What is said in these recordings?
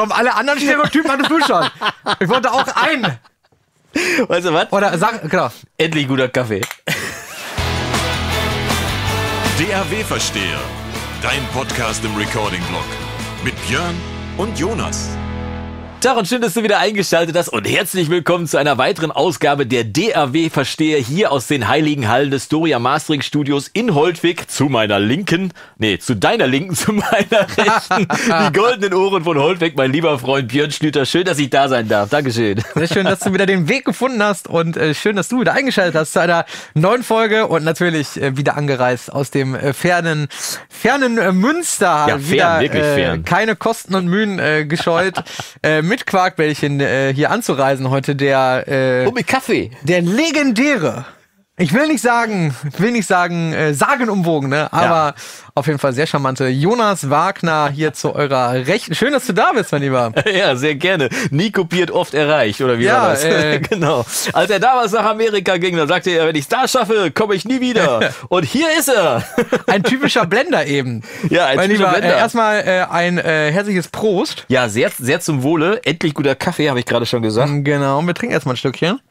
Komm, alle anderen Stereotypen hattest du schon. Ich wollte auch einen. Weißt du was? Oder sag, genau. Endlich guter Kaffee. DAW-Versteher, dein Podcast im Recording-Blog mit Björn und Jonas. Tag und schön, dass du wieder eingeschaltet hast und herzlich willkommen zu einer weiteren Ausgabe der DAW-Versteher hier aus den heiligen Hallen des Doria Mastering Studios in Holtwig. Zu meiner Linken, zu deiner Linken, zu meiner Rechten, die goldenen Ohren von Holtwig, mein lieber Freund Björn Schlüter. Schön, dass ich da sein darf. Dankeschön. Sehr schön, dass du wieder den Weg gefunden hast und schön, dass du wieder eingeschaltet hast zu einer neuen Folge und natürlich wieder angereist aus dem fernen Münster. Ja, fern, wirklich fern. Keine Kosten und Mühen gescheut. Mit Quarkbällchen hier anzureisen heute Und mit Kaffee. der legendäre, ich will nicht sagen, sagenumwogen, ne? Aber auf jeden Fall sehr charmante Jonas Wagner hier zu eurer Rechten. Schön, dass du da bist, mein Lieber. Ja, sehr gerne. Nie kopiert, oft erreicht, oder wie war das? Genau. Als er damals nach Amerika ging, dann sagte er, wenn ich es da schaffe, komme ich nie wieder. Und hier ist er. Ein typischer Blender eben. Ja, ein typischer Blender. Erstmal ein herzliches Prost. Ja, sehr, sehr zum Wohle. Endlich guter Kaffee, habe ich gerade schon gesagt. Genau, wir trinken erstmal ein Stückchen.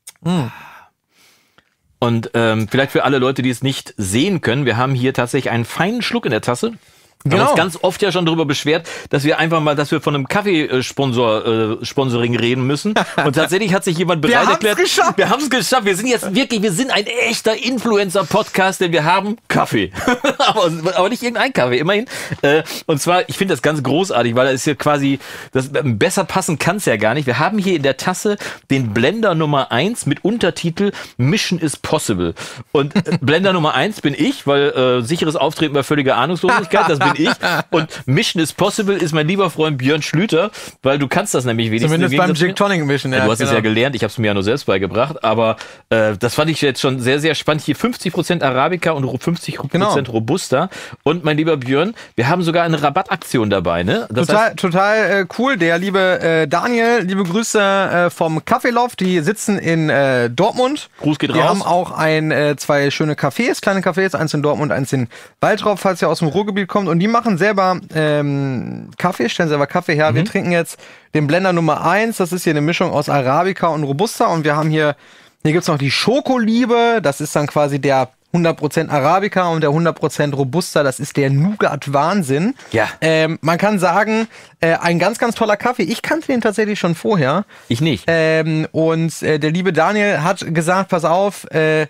Und vielleicht für alle Leute, die es nicht sehen können, wir haben hier tatsächlich einen feinen Schluck in der Tasse. Wir haben uns ganz oft ja schon darüber beschwert, dass wir von einem Kaffeesponsoring reden müssen. Und tatsächlich hat sich jemand bereit erklärt. Wir haben es geschafft. Wir sind ein echter Influencer-Podcast, denn wir haben Kaffee. aber nicht irgendein Kaffee, immerhin. Und zwar, ich finde das ganz großartig, weil das ist ja quasi, besser passen kann es ja gar nicht. Wir haben hier in der Tasse den Blender Nummer 1 mit Untertitel Mission is Possible. Und Blender Nummer 1 bin ich, weil sicheres Auftreten bei völliger Ahnungslosigkeit, das bin ich. Und Mission is Possible ist mein lieber Freund Björn Schlüter, weil du kannst das nämlich wenigstens. Zumindest beim Jigtonic Mission. Ja, du hast es ja gelernt, ich habe es mir ja nur selbst beigebracht, aber das fand ich jetzt schon sehr, sehr spannend. Hier 50% Arabica und 50% Robusta. Und mein lieber Björn, wir haben sogar eine Rabattaktion dabei, ne? Total cool. Der liebe Daniel, liebe Grüße vom Kaffeeloft, die sitzen in Dortmund. Gruß geht raus. Wir haben auch zwei schöne Cafés, kleine Cafés, eins in Dortmund, eins in Waldraub, falls ihr aus dem Ruhrgebiet kommt. Und die machen selber Kaffee, stellen selber Kaffee her. Wir trinken jetzt den Blender Nummer 1. Das ist hier eine Mischung aus Arabica und Robusta. Und wir haben hier gibt's noch die Schokoliebe. Das ist dann quasi der 100% Arabica und der 100% Robusta. Das ist der Nougat-Wahnsinn. Ja. Man kann sagen, ein ganz, ganz toller Kaffee. Ich kannte den tatsächlich schon vorher. Ich nicht. Und der liebe Daniel hat gesagt, pass auf,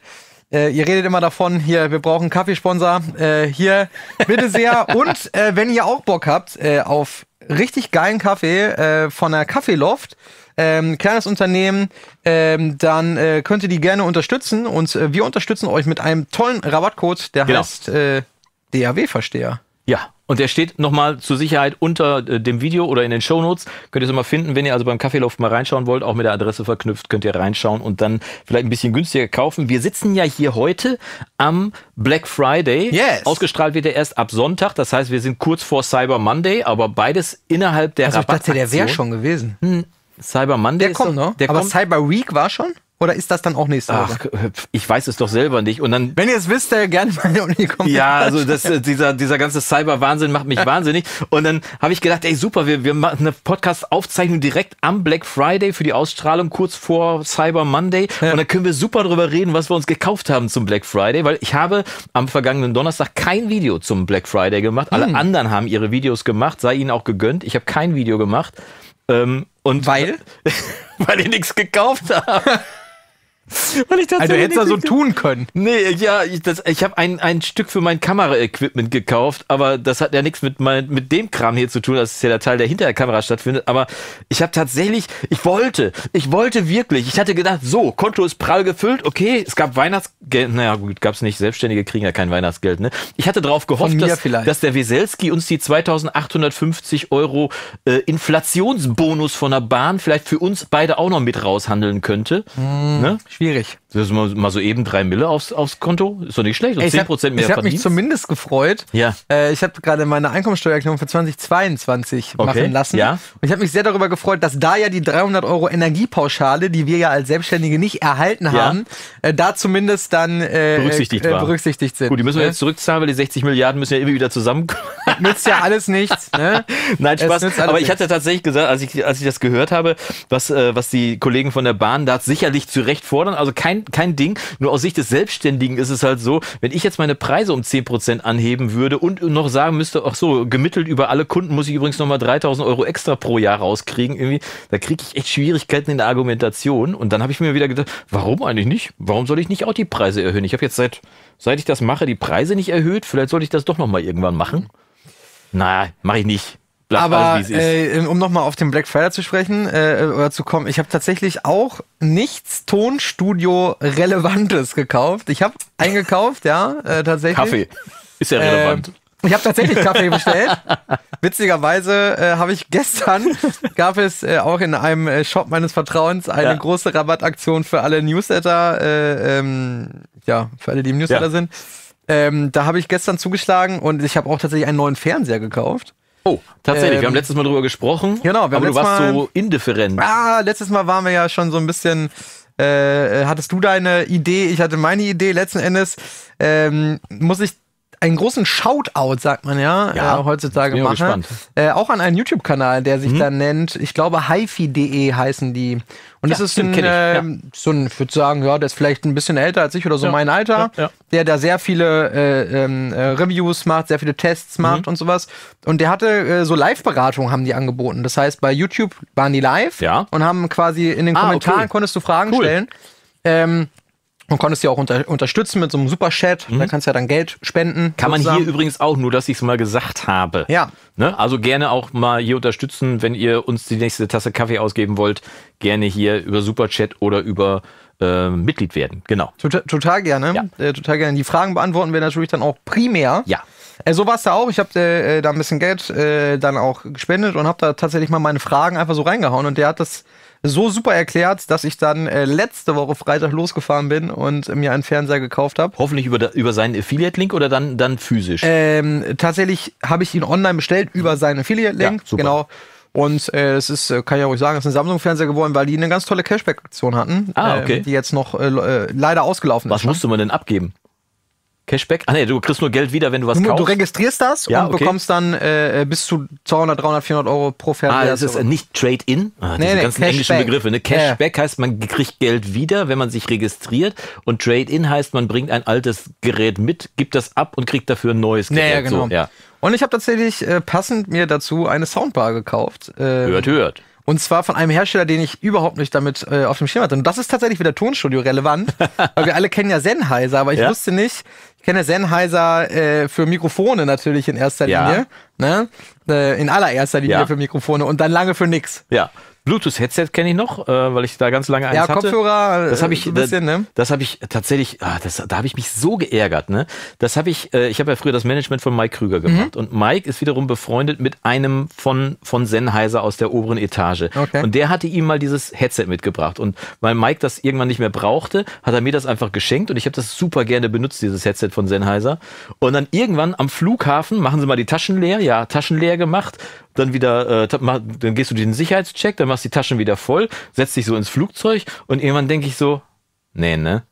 ihr redet immer davon, hier, wir brauchen einen Kaffeesponsor. Hier, bitte sehr. Und wenn ihr auch Bock habt auf richtig geilen Kaffee von der Kaffeeloft, kleines Unternehmen, dann könnt ihr die gerne unterstützen. Und wir unterstützen euch mit einem tollen Rabattcode, der heißt DAW-Versteher. Ja, und der steht nochmal zur Sicherheit unter dem Video oder in den Shownotes. Könnt ihr es mal finden, wenn ihr also beim Kaffeeloft mal reinschauen wollt, auch mit der Adresse verknüpft, könnt ihr reinschauen und dann vielleicht ein bisschen günstiger kaufen. Wir sitzen ja hier heute am Black Friday. Yes. Ausgestrahlt wird er erst ab Sonntag, das heißt, wir sind kurz vor Cyber Monday, aber beides innerhalb der Rabattaktion. Ich dachte, der wäre schon gewesen. Cyber Monday Der kommt noch. Aber Cyber Week war schon? Oder ist das dann auch nächste Woche? Ach, ich weiß es doch selber nicht. Und dann, wenn ihr es wisst, gerne mal in die Kommentare. Ja, also dieser ganze Cyber-Wahnsinn macht mich wahnsinnig. Und dann habe ich gedacht, ey super, wir machen eine Podcast-Aufzeichnung direkt am Black Friday für die Ausstrahlung, kurz vor Cyber Monday. Ja. Und dann können wir super drüber reden, was wir uns gekauft haben zum Black Friday. Weil ich habe am vergangenen Donnerstag kein Video zum Black Friday gemacht. Alle anderen haben ihre Videos gemacht, sei ihnen auch gegönnt. Ich habe kein Video gemacht. Und weil? Weil ich nichts gekauft habe. Also du hättest das so tun können. Nee, ja, ich habe ein Stück für mein Kameraequipment gekauft, aber das hat ja nichts mit dem Kram hier zu tun, das ist ja der Teil, der hinter der Kamera stattfindet, aber ich habe tatsächlich, ich wollte wirklich, ich hatte gedacht, so, Konto ist prall gefüllt, okay, es gab Weihnachtsgeld, naja gut, gab's nicht, Selbstständige kriegen ja kein Weihnachtsgeld, ne? Ich hatte drauf gehofft, dass der Weselski uns die 2.850 € Inflationsbonus von der Bahn vielleicht für uns beide auch noch mit raushandeln könnte. Ne? Schwierig. Das ist mal so eben 3 Mille aufs Konto. Ist doch nicht schlecht. Und 10% mehr Verdienst. Ich habe mich zumindest gefreut. Ja. Ich habe gerade meine Einkommensteuererklärung für 2022 machen lassen. Ja. Und ich habe mich sehr darüber gefreut, dass da ja die 300 € Energiepauschale, die wir ja als Selbstständige nicht erhalten haben, da zumindest dann berücksichtigt sind. Gut, die müssen wir jetzt zurückzahlen, weil die 60 Milliarden müssen ja immer wieder zusammenkommen. Nützt ja alles nichts. Ne? Nein, Spaß. Aber ich hatte tatsächlich gesagt, als ich das gehört habe, was die Kollegen von der Bahn da sicherlich zu Recht fordern, also kein Ding, nur aus Sicht des Selbstständigen ist es halt so, wenn ich jetzt meine Preise um 10% anheben würde und noch sagen müsste, ach so, gemittelt über alle Kunden muss ich übrigens nochmal 3.000 € extra pro Jahr rauskriegen, irgendwie, da kriege ich echt Schwierigkeiten in der Argumentation und dann habe ich mir wieder gedacht, warum eigentlich nicht? Warum soll ich nicht auch die Preise erhöhen? Ich habe jetzt seit ich das mache, die Preise nicht erhöht, vielleicht sollte ich das doch nochmal irgendwann machen. Na, mache ich nicht. Aber um nochmal auf den Black Friday zu sprechen oder zu kommen, ich habe tatsächlich auch nichts Tonstudio-Relevantes gekauft. Ich habe eingekauft, tatsächlich. Kaffee ist ja relevant. Ich habe tatsächlich Kaffee bestellt. Witzigerweise gab es auch in einem Shop meines Vertrauens eine große Rabattaktion für alle Newsletter, für alle, die im Newsletter sind. Da habe ich gestern zugeschlagen und ich habe auch tatsächlich einen neuen Fernseher gekauft. Oh, tatsächlich. Wir haben letztes Mal drüber gesprochen. Genau. Aber du warst so indifferent. Letztes Mal waren wir ja schon so ein bisschen, hattest du deine Idee, ich hatte meine Idee. Letzten Endes muss ich einen großen Shoutout, sagt man heutzutage machen. Auch an einen YouTube-Kanal, der sich dann nennt, ich glaube, hifi.de heißen die. Und das ist ich würde sagen, der ist vielleicht ein bisschen älter als ich oder so mein Alter, der da sehr viele Reviews macht, sehr viele Tests macht und sowas. Und der hatte so Live-Beratungen haben die angeboten. Das heißt, bei YouTube waren die live und haben quasi in den Kommentaren konntest du Fragen stellen. Und konntest ja auch unterstützen mit so einem Superchat. Da kannst du ja dann Geld spenden. Kann man hier übrigens auch, nur dass ich es mal gesagt habe. Ja. Ne? Also gerne auch mal hier unterstützen, wenn ihr uns die nächste Tasse Kaffee ausgeben wollt. Gerne hier über Superchat oder über Mitglied werden. Genau. Total gerne. Ja. Total gerne. Die Fragen beantworten wir natürlich dann auch primär. Ja. So war es da auch. Ich habe da ein bisschen Geld dann auch gespendet und habe da tatsächlich mal meine Fragen einfach so reingehauen. Und der hat das so super erklärt, dass ich dann letzte Woche Freitag losgefahren bin und mir einen Fernseher gekauft habe. Hoffentlich über seinen Affiliate-Link oder dann physisch? Tatsächlich habe ich ihn online bestellt über seinen Affiliate-Link. Ja, genau. Und es ist, kann ich auch ruhig sagen, es ist ein Samsung-Fernseher geworden, weil die eine ganz tolle Cashback-Aktion hatten. Die jetzt noch leider ausgelaufen ist. Was musste man denn abgeben? Cashback? Du kriegst nur Geld wieder, wenn du was kaufst. Du registrierst das und bekommst dann bis zu 200, 300, 400 € pro Fernseher. Das ist nicht Trade-in? Diese ganzen englischen Begriffe. Ne? Cashback heißt, man kriegt Geld wieder, wenn man sich registriert. Und Trade-in heißt, man bringt ein altes Gerät mit, gibt das ab und kriegt dafür ein neues Gerät. Ja, genau. So, und ich habe tatsächlich passend mir dazu eine Soundbar gekauft. Hört. Und zwar von einem Hersteller, den ich überhaupt nicht damit auf dem Schirm hatte. Und das ist tatsächlich wieder Tonstudio relevant, weil wir alle kennen ja Sennheiser, aber ich wusste nicht, ich kenne Sennheiser für Mikrofone natürlich in erster Linie, ne? In allererster Linie für Mikrofone und dann lange für nix. Ja. Bluetooth-Headset kenne ich noch, weil ich da ganz lange eins hatte. Kopfhörer, das habe ich ein bisschen, ne? Das habe ich tatsächlich, da habe ich mich so geärgert, ne? Das habe ich habe ja früher das Management von Mike Krüger gemacht und Mike ist wiederum befreundet mit einem von Sennheiser aus der oberen Etage. Okay. Und der hatte ihm mal dieses Headset mitgebracht und weil Mike das irgendwann nicht mehr brauchte, hat er mir das einfach geschenkt und ich habe das super gerne benutzt, dieses Headset von Sennheiser. Und dann irgendwann am Flughafen machen sie mal die Taschen leer, Taschen leer gemacht. Dann wieder, dann gehst du den Sicherheitscheck, dann machst du die Taschen wieder voll, setzt dich so ins Flugzeug und irgendwann denke ich so, ne?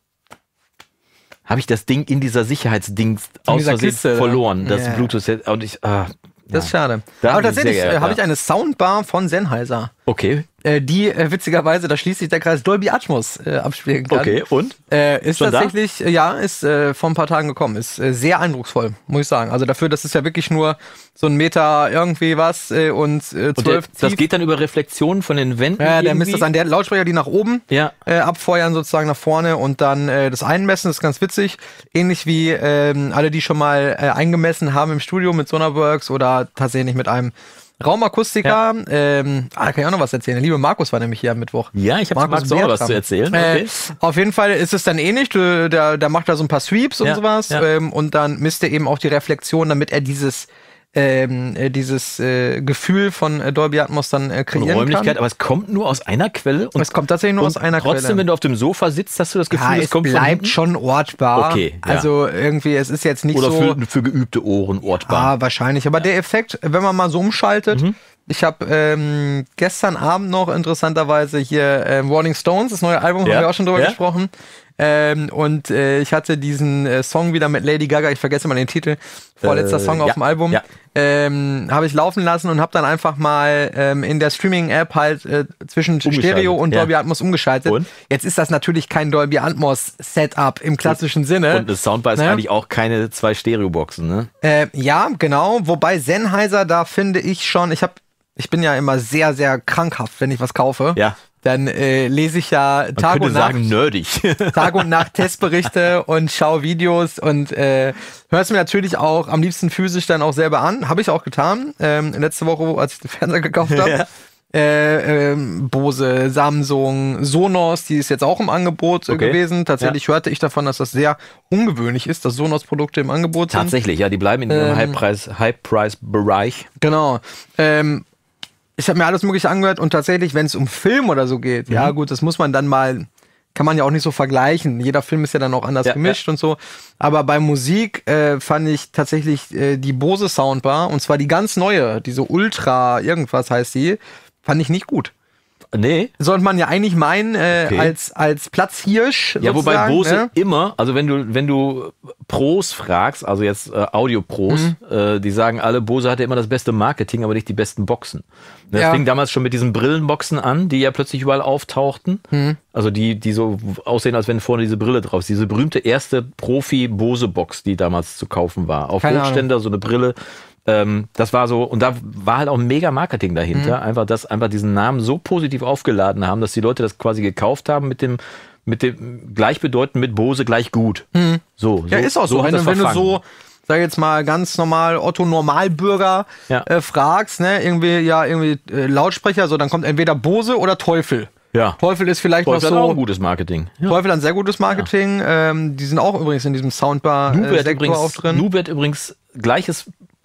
Habe ich das Ding in dieser Sicherheitsdings aus Versehen verloren, das Bluetooth und ich, das ist schade. Aber tatsächlich habe ich eine Soundbar von Sennheiser. Okay. Die witzigerweise, da schließt sich der Kreis, Dolby Atmos abspielen kann. Okay, und? Ist schon tatsächlich, ist vor ein paar Tagen gekommen. Ist sehr eindrucksvoll, muss ich sagen. Also dafür, das ist ja wirklich nur so ein Meter irgendwie was und 12 Das geht dann über Reflexionen von den Wänden? Ja, der misst das an. Der Lautsprecher, die nach oben abfeuern sozusagen nach vorne und dann das Einmessen, das ist ganz witzig. Ähnlich wie alle, die schon mal eingemessen haben im Studio mit Sonarworks oder tatsächlich mit einem Raumakustiker, da kann ich auch noch was erzählen. Der liebe Markus war nämlich hier am Mittwoch. Ja, ich habe Markus auch was zu erzählen. Okay. Auf jeden Fall ist es dann ähnlich. Der macht da so ein paar Sweeps und sowas und dann misst er eben auch die Reflexion, damit er dieses dieses Gefühl von Dolby Atmos dann kreieren Räumlichkeit, kann. aber es kommt nur aus einer Quelle. Und es kommt tatsächlich nur aus einer Quelle. Trotzdem, wenn du auf dem Sofa sitzt, hast du das Gefühl, es kommt von bleibt hinten? schon ortbar. Okay, ja. Also irgendwie, es ist jetzt nicht Oder so... für geübte Ohren ortbar. Ah, wahrscheinlich. Aber der Effekt, wenn man mal so umschaltet, ich habe gestern Abend noch interessanterweise hier Rolling Stones, das neue Album, haben wir auch schon drüber gesprochen. Und ich hatte diesen Song wieder mit Lady Gaga, ich vergesse mal den Titel, vorletzter Song auf dem Album, habe ich laufen lassen und habe dann einfach mal in der Streaming-App halt zwischen Stereo und Dolby Atmos umgeschaltet. Und? Jetzt ist das natürlich kein Dolby Atmos Setup im klassischen Sinne. Und das Soundbar ist eigentlich auch keine 2 Stereoboxen, ne? Ja, genau. Wobei Sennheiser, da finde ich schon, ich bin ja immer sehr, sehr krankhaft, wenn ich was kaufe. Ja. Dann lese ich ja Tag und Nacht. nerdig. Tag und Nacht Testberichte und schaue Videos und höre es mir natürlich auch am liebsten physisch dann auch selber an. Habe ich auch getan. Letzte Woche, als ich den Fernseher gekauft habe. Bose, Samsung, Sonos, die ist jetzt auch im Angebot gewesen. Tatsächlich hörte ich davon, dass das sehr ungewöhnlich ist, dass Sonos-Produkte im Angebot sind. Tatsächlich, ja, die bleiben in ihrem High-Price-Bereich. Genau. Ich habe mir alles Mögliche angehört und tatsächlich, wenn es um Film oder so geht, ja gut, das muss man dann mal, kann man ja auch nicht so vergleichen. Jeder Film ist ja dann auch anders gemischt und so. Aber bei Musik fand ich tatsächlich die Bose Soundbar, und zwar die ganz neue, diese Ultra, irgendwas heißt die, fand ich nicht gut. Nee. Sollte man ja eigentlich meinen, als Platzhirsch. Ja, wobei Bose immer, also wenn du Pros fragst, also jetzt Audio-Pros, die sagen alle, Bose hatte immer das beste Marketing, aber nicht die besten Boxen. Das fing damals schon mit diesen Brillenboxen an, die ja plötzlich überall auftauchten. Also die so aussehen, als wenn vorne diese Brille drauf ist. Diese berühmte erste Profi-Bose-Box, die damals zu kaufen war. Auf Hochständer, so eine Brille. Das war so, und da war halt auch mega Marketing dahinter, einfach diesen Namen so positiv aufgeladen haben, dass die Leute das quasi gekauft haben mit dem gleichbedeutend mit Bose gleich gut. So ist auch so. Wenn du so, sag jetzt mal, ganz normal Otto Normalbürger fragst, ne, irgendwie Lautsprecher, so, dann kommt entweder Bose oder Teufel. Ja. Teufel ist vielleicht Teufel noch so. Hat auch ein gutes Marketing. Ja. Teufel hat ein sehr gutes Marketing. Die sind auch übrigens in diesem Soundbar-Sektor auch drin. Nubet übrigens gleiches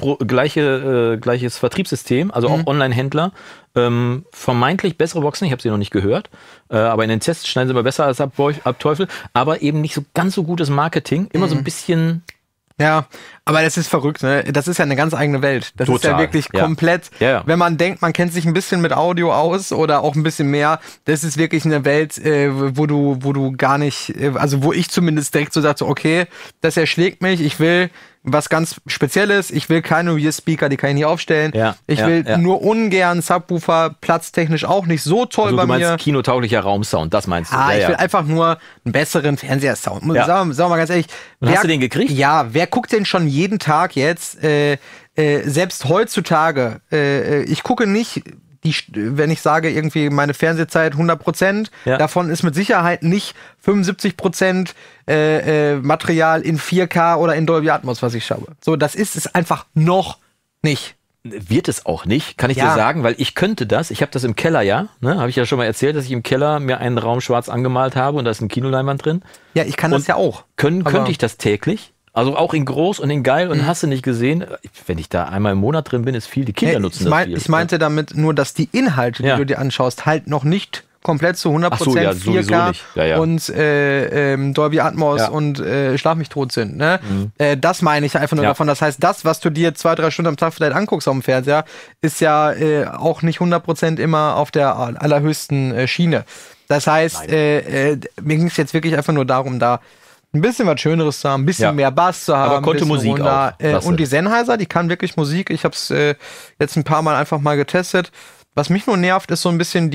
Vertriebssystem, also auch Online-Händler. Vermeintlich bessere Boxen, ich habe sie noch nicht gehört, aber in den Tests schneiden sie immer besser als ab Teufel, aber eben nicht so ganz so gutes Marketing, immer so ein bisschen... Ja, aber das ist verrückt, ne? Das ist ja eine ganz eigene Welt. Das ist ja wirklich komplett, wenn man denkt, man kennt sich ein bisschen mit Audio aus oder auch ein bisschen mehr, das ist wirklich eine Welt, wo du gar nicht, also wo ich zumindest direkt so sage, okay, das erschlägt mich, ich will was ganz Spezielles, ich will keine Rear-Speaker, die kann ich nicht aufstellen. Ich will nur ungern Subwoofer, platztechnisch auch nicht so toll bei mir. Du meinst kinotauglicher Raumsound, das meinst du? Ich will einfach nur einen besseren Fernsehersound. Sagen wir mal ganz ehrlich. Hast du den gekriegt? Ja, wer guckt denn schon jeden Tag jetzt, selbst heutzutage, ich gucke nicht, wenn ich sage, irgendwie meine Fernsehzeit 100%, davon ist mit Sicherheit nicht 75% Material in 4K oder in Dolby Atmos, was ich schaue. So, das ist es einfach noch nicht. Wird es auch nicht, kann ich dir sagen, weil ich könnte das, ich habe das im Keller, habe ich ja schon mal erzählt, dass ich im Keller mir einen Raum schwarz angemalt habe und da ist ein Kinoleinwand drin. Ja, ich kann das ja auch. Könnte ich das täglich? Also auch in groß und in geil und hast du nicht gesehen, wenn ich da einmal im Monat drin bin, ist viel, die Kinder nutzen das viel. Ich meinte damit nur, dass die Inhalte, die du dir anschaust, halt noch nicht komplett zu 100% 4K und Dolby Atmos und Schlag mich tot sind. Ne? Das meine ich einfach nur davon. Das heißt, das, was du dir 2-3 Stunden am Tag vielleicht anguckst auf dem Fernseher, ist ja auch nicht 100% immer auf der allerhöchsten Schiene. Das heißt, mir ging es jetzt wirklich einfach nur darum, da ein bisschen was Schöneres zu haben, ein bisschen mehr Bass zu haben. Aber konnte Musik auch. Und die Sennheiser, die kann wirklich Musik. Ich habe es jetzt ein paar Mal einfach mal getestet. Was mich nur nervt, ist so ein bisschen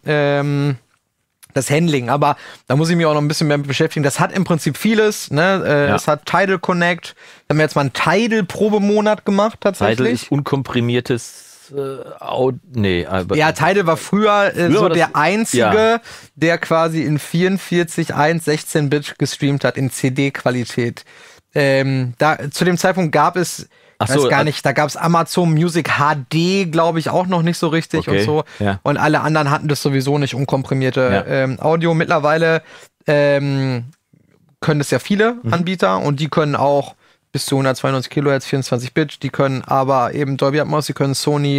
das Handling. Aber da muss ich mich auch noch ein bisschen mehr mit beschäftigen. Das hat im Prinzip vieles. Ne? Es hat Tidal Connect. Da haben wir jetzt mal einen Tidal-Probemonat gemacht tatsächlich. Tidal ist unkomprimiertes Tidal war früher so der einzige, der quasi in 44:1 16-Bit gestreamt hat, in CD-Qualität. Zu dem Zeitpunkt gab es, weiß gar nicht, da gab es Amazon Music HD, glaube ich, auch noch nicht so richtig und so. Ja. Und alle anderen hatten das sowieso nicht unkomprimierte Audio. Mittlerweile können das ja viele Anbieter und die können auch bis zu 192 Kilohertz, 24-Bit. Die können aber eben Dolby Atmos, die können Sony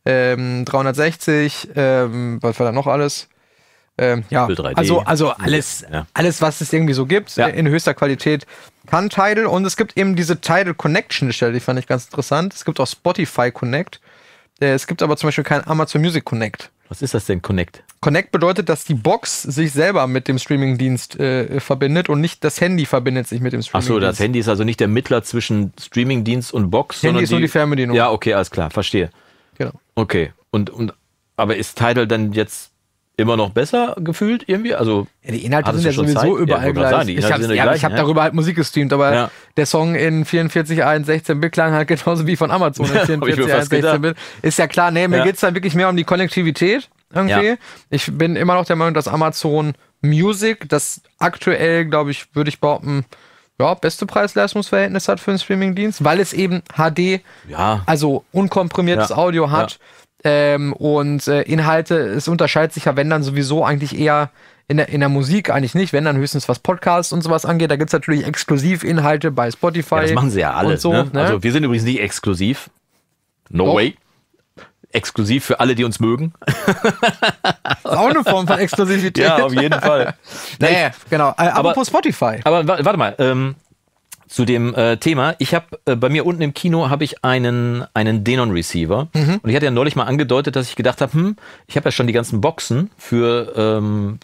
360, was war da noch alles? Ja, also alles, was es irgendwie so gibt, in höchster Qualität kann Tidal. Und es gibt eben diese Tidal Connection-Stelle, die fand ich ganz interessant. Es gibt auch Spotify Connect. Es gibt aber zum Beispiel kein Amazon Music Connect. Was ist das denn, Connect? Connect bedeutet, dass die Box sich selber mit dem Streamingdienst verbindet und nicht das Handy verbindet sich mit dem Streamingdienst. Achso, das Handy ist also nicht der Mittler zwischen Streamingdienst und Box, Handy ist nur die Fernbedienung. Ja, okay, alles klar, verstehe. Genau. Okay, aber ist Tidal dann jetzt immer noch besser gefühlt irgendwie? Also die Inhalte sind ja sowieso überall gleich. Ich habe darüber halt Musik gestreamt, aber der Song in 44:1 16-Bit klang halt genauso wie von Amazon in 44:1 16-Bit. Ist ja klar, mir geht's dann wirklich mehr um die Konnektivität irgendwie. Ja. Ich bin immer noch der Meinung, dass Amazon Music, das aktuell, glaube ich, würde ich behaupten, beste Preis-Leistungs-Verhältnis hat für einen Streamingdienst, weil es eben HD, also unkomprimiertes Audio hat. Und Inhalte, es unterscheidet sich ja, wenn dann sowieso eigentlich eher in der Musik eigentlich nicht, wenn dann höchstens was Podcasts und sowas angeht. Da gibt es natürlich Exklusivinhalte bei Spotify. Ja, das machen sie ja alle. So, ne? Also wir sind übrigens nicht exklusiv. No way. Exklusiv für alle, die uns mögen. Ist auch eine Form von Exklusivität. Ja, auf jeden Fall. Nee, genau. Aber Spotify. Aber warte mal. Zu dem Thema. Ich habe bei mir unten im Kino habe ich einen Denon Receiver und ich hatte ja neulich mal angedeutet, dass ich gedacht habe, ich habe ja schon die ganzen Boxen für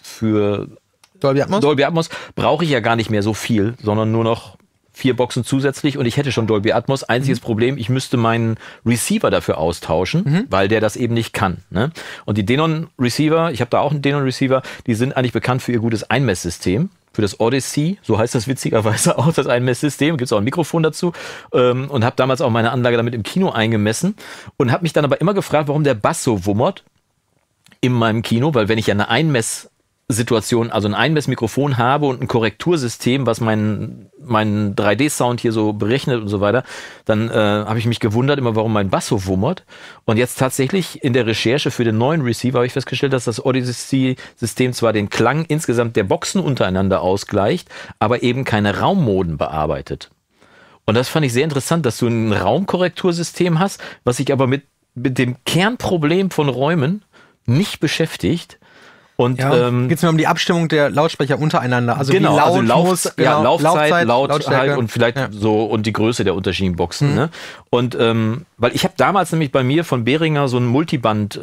Dolby Atmos. Dolby Atmos brauche ich ja gar nicht mehr so viel, sondern nur noch 4 Boxen zusätzlich und ich hätte schon Dolby Atmos. Einziges Problem, ich müsste meinen Receiver dafür austauschen, weil der das eben nicht kann. Ne? Und die Denon Receiver, ich habe da auch einen Denon Receiver, die sind eigentlich bekannt für ihr gutes Einmesssystem. Für das Odyssey, so heißt das witzigerweise auch, das Einmesssystem, gibt es auch ein Mikrofon dazu und habe damals auch meine Anlage damit im Kino eingemessen und habe mich dann aber immer gefragt, warum der Bass so wummert in meinem Kino, weil wenn ich ja eine Einmesssituation, also ein Einmessmikrofon habe und ein Korrektursystem, was meinen 3D-Sound hier so berechnet und so weiter, dann habe ich mich gewundert immer, warum mein Bass so wummert. Und jetzt tatsächlich in der Recherche für den neuen Receiver habe ich festgestellt, dass das Odyssey-System zwar den Klang insgesamt der Boxen untereinander ausgleicht, aber eben keine Raummoden bearbeitet. Und das fand ich sehr interessant, dass du ein Raumkorrektursystem hast, was sich aber mit dem Kernproblem von Räumen nicht beschäftigt. Und geht es mir um die Abstimmung der Lautsprecher untereinander. Also genau, wie laut Laufzeit, Lautstärke und vielleicht so und die Größe der unterschiedlichen Boxen. Ne? Und weil ich habe damals nämlich bei mir von Behringer so einen Multiband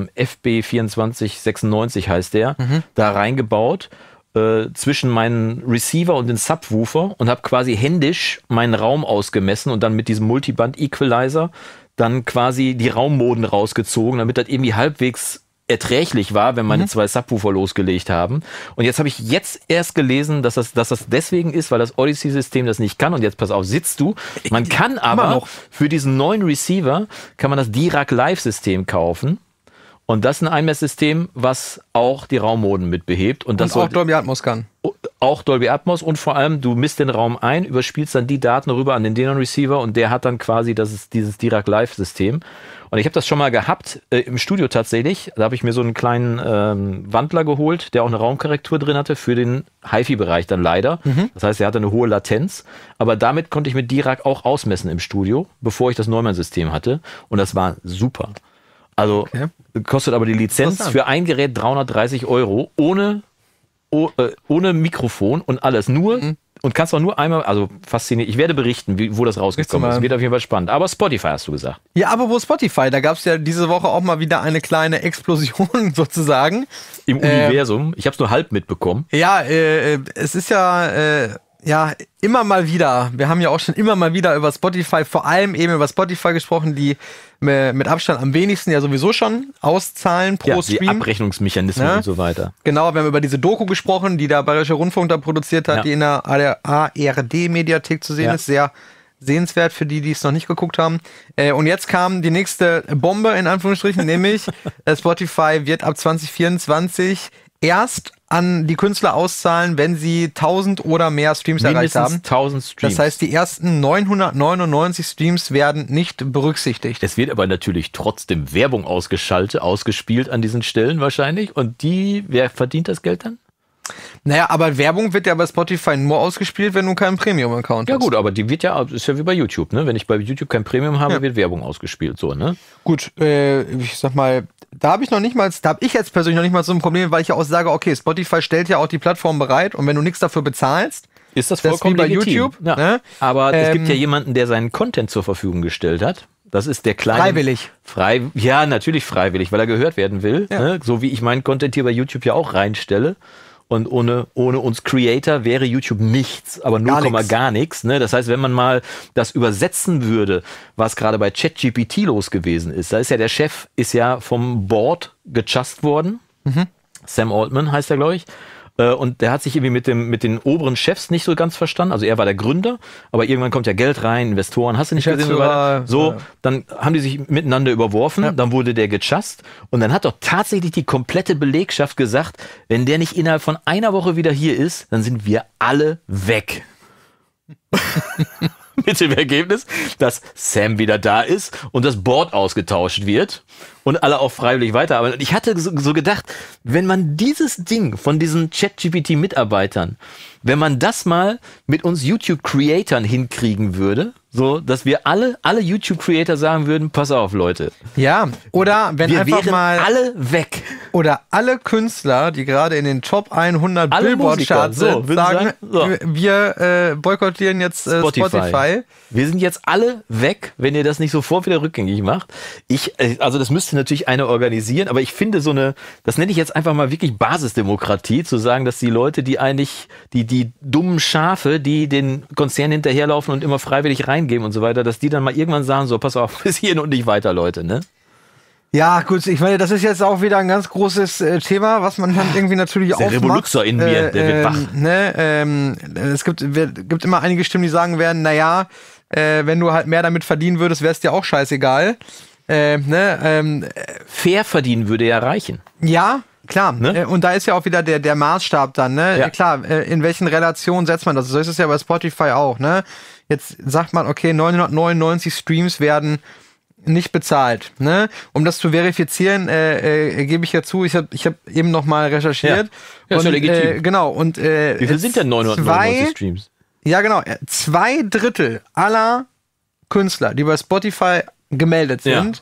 FB2496 heißt der, da reingebaut zwischen meinen Receiver und den Subwoofer und habe quasi händisch meinen Raum ausgemessen und dann mit diesem Multiband-Equalizer dann quasi die Raummoden rausgezogen, damit das irgendwie halbwegs erträglich war, wenn meine 2 Subwoofer losgelegt haben. Und jetzt habe ich erst gelesen, dass das deswegen ist, weil das Odyssey-System das nicht kann. Und jetzt pass auf, sitzt du. Man kann aber für diesen neuen Receiver kann man das Dirac Live-System kaufen. Und das ist ein Einmesssystem, was auch die Raummoden mit behebt. Und das auch Dolby Atmos kann. Auch Dolby Atmos und vor allem, du misst den Raum ein, überspielst dann die Daten rüber an den Denon Receiver und der hat dann quasi dieses Dirac Live-System. Und ich habe das schon mal gehabt im Studio tatsächlich. Da habe ich mir so einen kleinen Wandler geholt, der auch eine Raumkorrektur drin hatte für den HiFi-Bereich dann leider. Das heißt, er hatte eine hohe Latenz. Aber damit konnte ich mit Dirac auch ausmessen im Studio, bevor ich das Neumann-System hatte. Und das war super. Also kostet aber die Lizenz für ein Gerät 330 € ohne Mikrofon und alles. Und kannst auch nur einmal, also faszinierend. Ich werde berichten, wo das rausgekommen ist. Wird auf jeden Fall spannend. Aber Spotify hast du gesagt. Ja, aber wo Spotify? Da gab es ja diese Woche auch mal wieder eine kleine Explosion sozusagen. Im Universum. Ich habe es nur halb mitbekommen. Ja, es ist ja immer mal wieder, wir haben ja auch schon immer mal wieder über Spotify, vor allem eben über Spotify gesprochen, die mit Abstand am wenigsten ja sowieso schon auszahlen pro Stream. Die Abrechnungsmechanismen und so weiter. Genau, wir haben über diese Doku gesprochen, die der Bayerische Rundfunk da produziert hat, die in der ARD-Mediathek zu sehen ist. Sehr sehenswert für die es noch nicht geguckt haben. Und jetzt kam die nächste Bombe, in Anführungsstrichen, nämlich Spotify wird ab 2024 erst an die Künstler auszahlen, wenn sie 1000 oder mehr Streams erreicht haben. 1000 Streams. Das heißt, die ersten 999 Streams werden nicht berücksichtigt. Es wird aber natürlich trotzdem Werbung ausgespielt an diesen Stellen wahrscheinlich. Und wer verdient das Geld dann? Naja, aber Werbung wird ja bei Spotify nur ausgespielt, wenn du keinen Premium-Account hast. Ja gut, aber die wird ja, ist ja wie bei YouTube, ne? Wenn ich bei YouTube kein Premium habe, wird Werbung ausgespielt, so, ne? Gut, ich sag mal, da habe ich jetzt persönlich noch nicht mal so ein Problem, weil ich ja auch sage, okay, Spotify stellt ja auch die Plattform bereit und wenn du nichts dafür bezahlst, ist das vollkommen bei legitim. YouTube. Ja. Ne? Aber es gibt ja jemanden, der seinen Content zur Verfügung gestellt hat. Das ist der kleine... Freiwillig. Ja, natürlich freiwillig, weil er gehört werden will. Ja. Ne? So wie ich meinen Content hier bei YouTube ja auch reinstelle. Und ohne uns Creator wäre YouTube nichts, aber 0, gar nichts. Ne? Das heißt, wenn man mal das übersetzen würde, was gerade bei ChatGPT los gewesen ist, da ist ja der Chef vom Board gechast worden. Sam Altman heißt er, glaube ich. Und der hat sich irgendwie mit den oberen Chefs nicht so ganz verstanden. Also er war der Gründer, aber irgendwann kommt ja Geld rein, Investoren, hast du nicht gesehen? So, dann haben die sich miteinander überworfen, dann wurde der gechast und dann hat doch tatsächlich die komplette Belegschaft gesagt, wenn der nicht innerhalb von einer Woche wieder hier ist, dann sind wir alle weg. Mit dem Ergebnis, dass Sam wieder da ist und das Board ausgetauscht wird und alle auch freiwillig weiterarbeiten. Und ich hatte so gedacht, wenn man dieses Ding von diesen ChatGPT-Mitarbeitern, wenn man das mal mit uns YouTube-Creatern hinkriegen würde, so, dass wir alle YouTube-Creator sagen würden, pass auf, Leute. Ja, oder wenn wir einfach wären mal alle weg. Oder alle Künstler, die gerade in den Top 100 Billboard-Charts sind, sagen, wir boykottieren jetzt Spotify. Wir sind jetzt alle weg, wenn ihr das nicht sofort wieder rückgängig macht. Also das müsste natürlich einer organisieren, aber ich finde das nenne ich jetzt einfach mal wirklich Basisdemokratie, zu sagen, dass die Leute, die eigentlich, die dummen Schafe, die den Konzernen hinterherlaufen und immer freiwillig reingeben und so weiter, dass die dann mal irgendwann sagen, so, pass auf, bis hierhin und nicht weiter, Leute, ne? Ja, gut, ich meine, das ist jetzt auch wieder ein ganz großes Thema, was man dann irgendwie natürlich aufmacht. Der Revoluzer in mir, der wird wach. Es gibt immer einige Stimmen, die sagen werden, naja, wenn du halt mehr damit verdienen würdest, wäre es dir auch scheißegal. Fair verdienen würde ja reichen. Ja, klar. Ne? Und da ist ja auch wieder der Maßstab dann, ne? Ja. Klar, in welchen Relationen setzt man das? So ist es ja bei Spotify auch, ne? Jetzt sagt man, okay, 999 Streams werden nicht bezahlt, ne? Um das zu verifizieren, gebe ich ja zu, ich hab eben noch mal recherchiert. Ja, ist ja legitim. Genau. Und wie viel sind denn 999 Streams? Ja, genau. 2/3 aller Künstler, die bei Spotify gemeldet sind,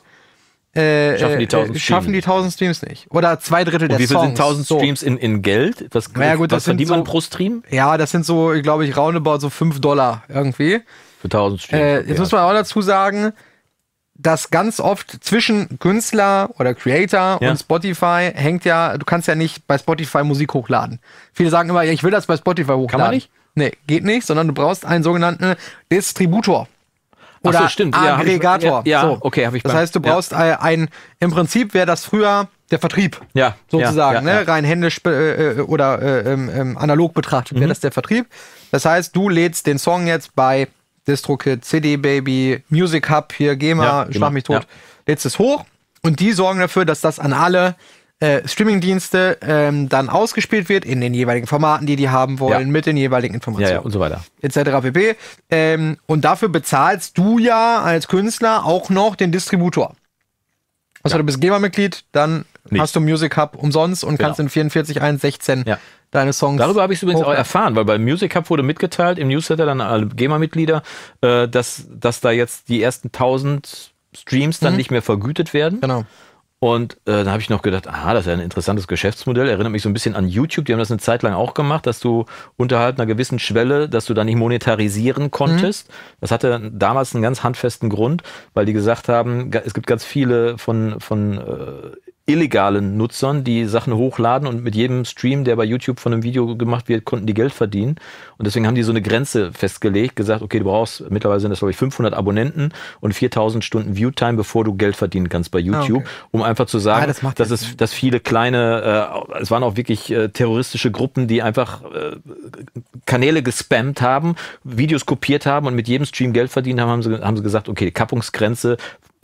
schaffen die 1000 Streams nicht. Oder 2/3 der Songs. Und wie viel sind 1000 Streams in Geld? Was verdient man pro Stream? Ja, das sind so, glaube ich, roundabout so $5 irgendwie. Für 1000 Streams. Jetzt muss man auch dazu sagen, dass ganz oft zwischen Künstler oder Creator und Spotify hängt ja, du kannst ja nicht bei Spotify Musik hochladen. Viele sagen immer, ja, ich will das bei Spotify hochladen. Kann man nicht? Nee, geht nicht, sondern du brauchst einen sogenannten Distributor. Oder so, stimmt. Aggregator. Okay, habe ich. Das heißt, du brauchst im Prinzip wäre das früher der Vertrieb. Ja. Sozusagen, ne? Rein händisch oder analog betrachtet wäre das der Vertrieb. Das heißt, du lädst den Song jetzt bei DistroKid, CD Baby, Music Hub, hier GEMA, schlag mich tot, lädst es hoch und die sorgen dafür, dass das an alle Streamingdienste dann ausgespielt wird in den jeweiligen Formaten, die haben wollen, mit den jeweiligen Informationen. Ja, und so weiter. Etc. pp. Und dafür bezahlst du ja als Künstler auch noch den Distributor. Also du bist GEMA-Mitglied, dann hast du Music Hub umsonst und kannst in 44.1.16 deine Songs. Darüber habe ich es übrigens auch erfahren, weil bei Music Hub wurde mitgeteilt, im Newsletter dann alle GEMA-Mitglieder, dass da jetzt die ersten 1000 Streams dann nicht mehr vergütet werden. Genau. Und dann habe ich noch gedacht, das ist ja ein interessantes Geschäftsmodell. Erinnert mich so ein bisschen an YouTube. Die haben das eine Zeit lang auch gemacht, dass du unterhalb einer gewissen Schwelle, dass du da nicht monetarisieren konntest. Das hatte damals einen ganz handfesten Grund, weil die gesagt haben, es gibt ganz viele von illegalen Nutzern, die Sachen hochladen und mit jedem Stream, der bei YouTube von einem Video gemacht wird, konnten die Geld verdienen. Und deswegen haben die so eine Grenze festgelegt, gesagt, okay, du brauchst, mittlerweile sind das, glaube ich, 500 Abonnenten und 4000 Stunden Viewtime, bevor du Geld verdienen kannst bei YouTube, um einfach zu sagen, dass viele kleine, es waren auch wirklich terroristische Gruppen, die einfach Kanäle gespammt haben, Videos kopiert haben und mit jedem Stream Geld verdient haben, haben sie gesagt, okay, Kappungsgrenze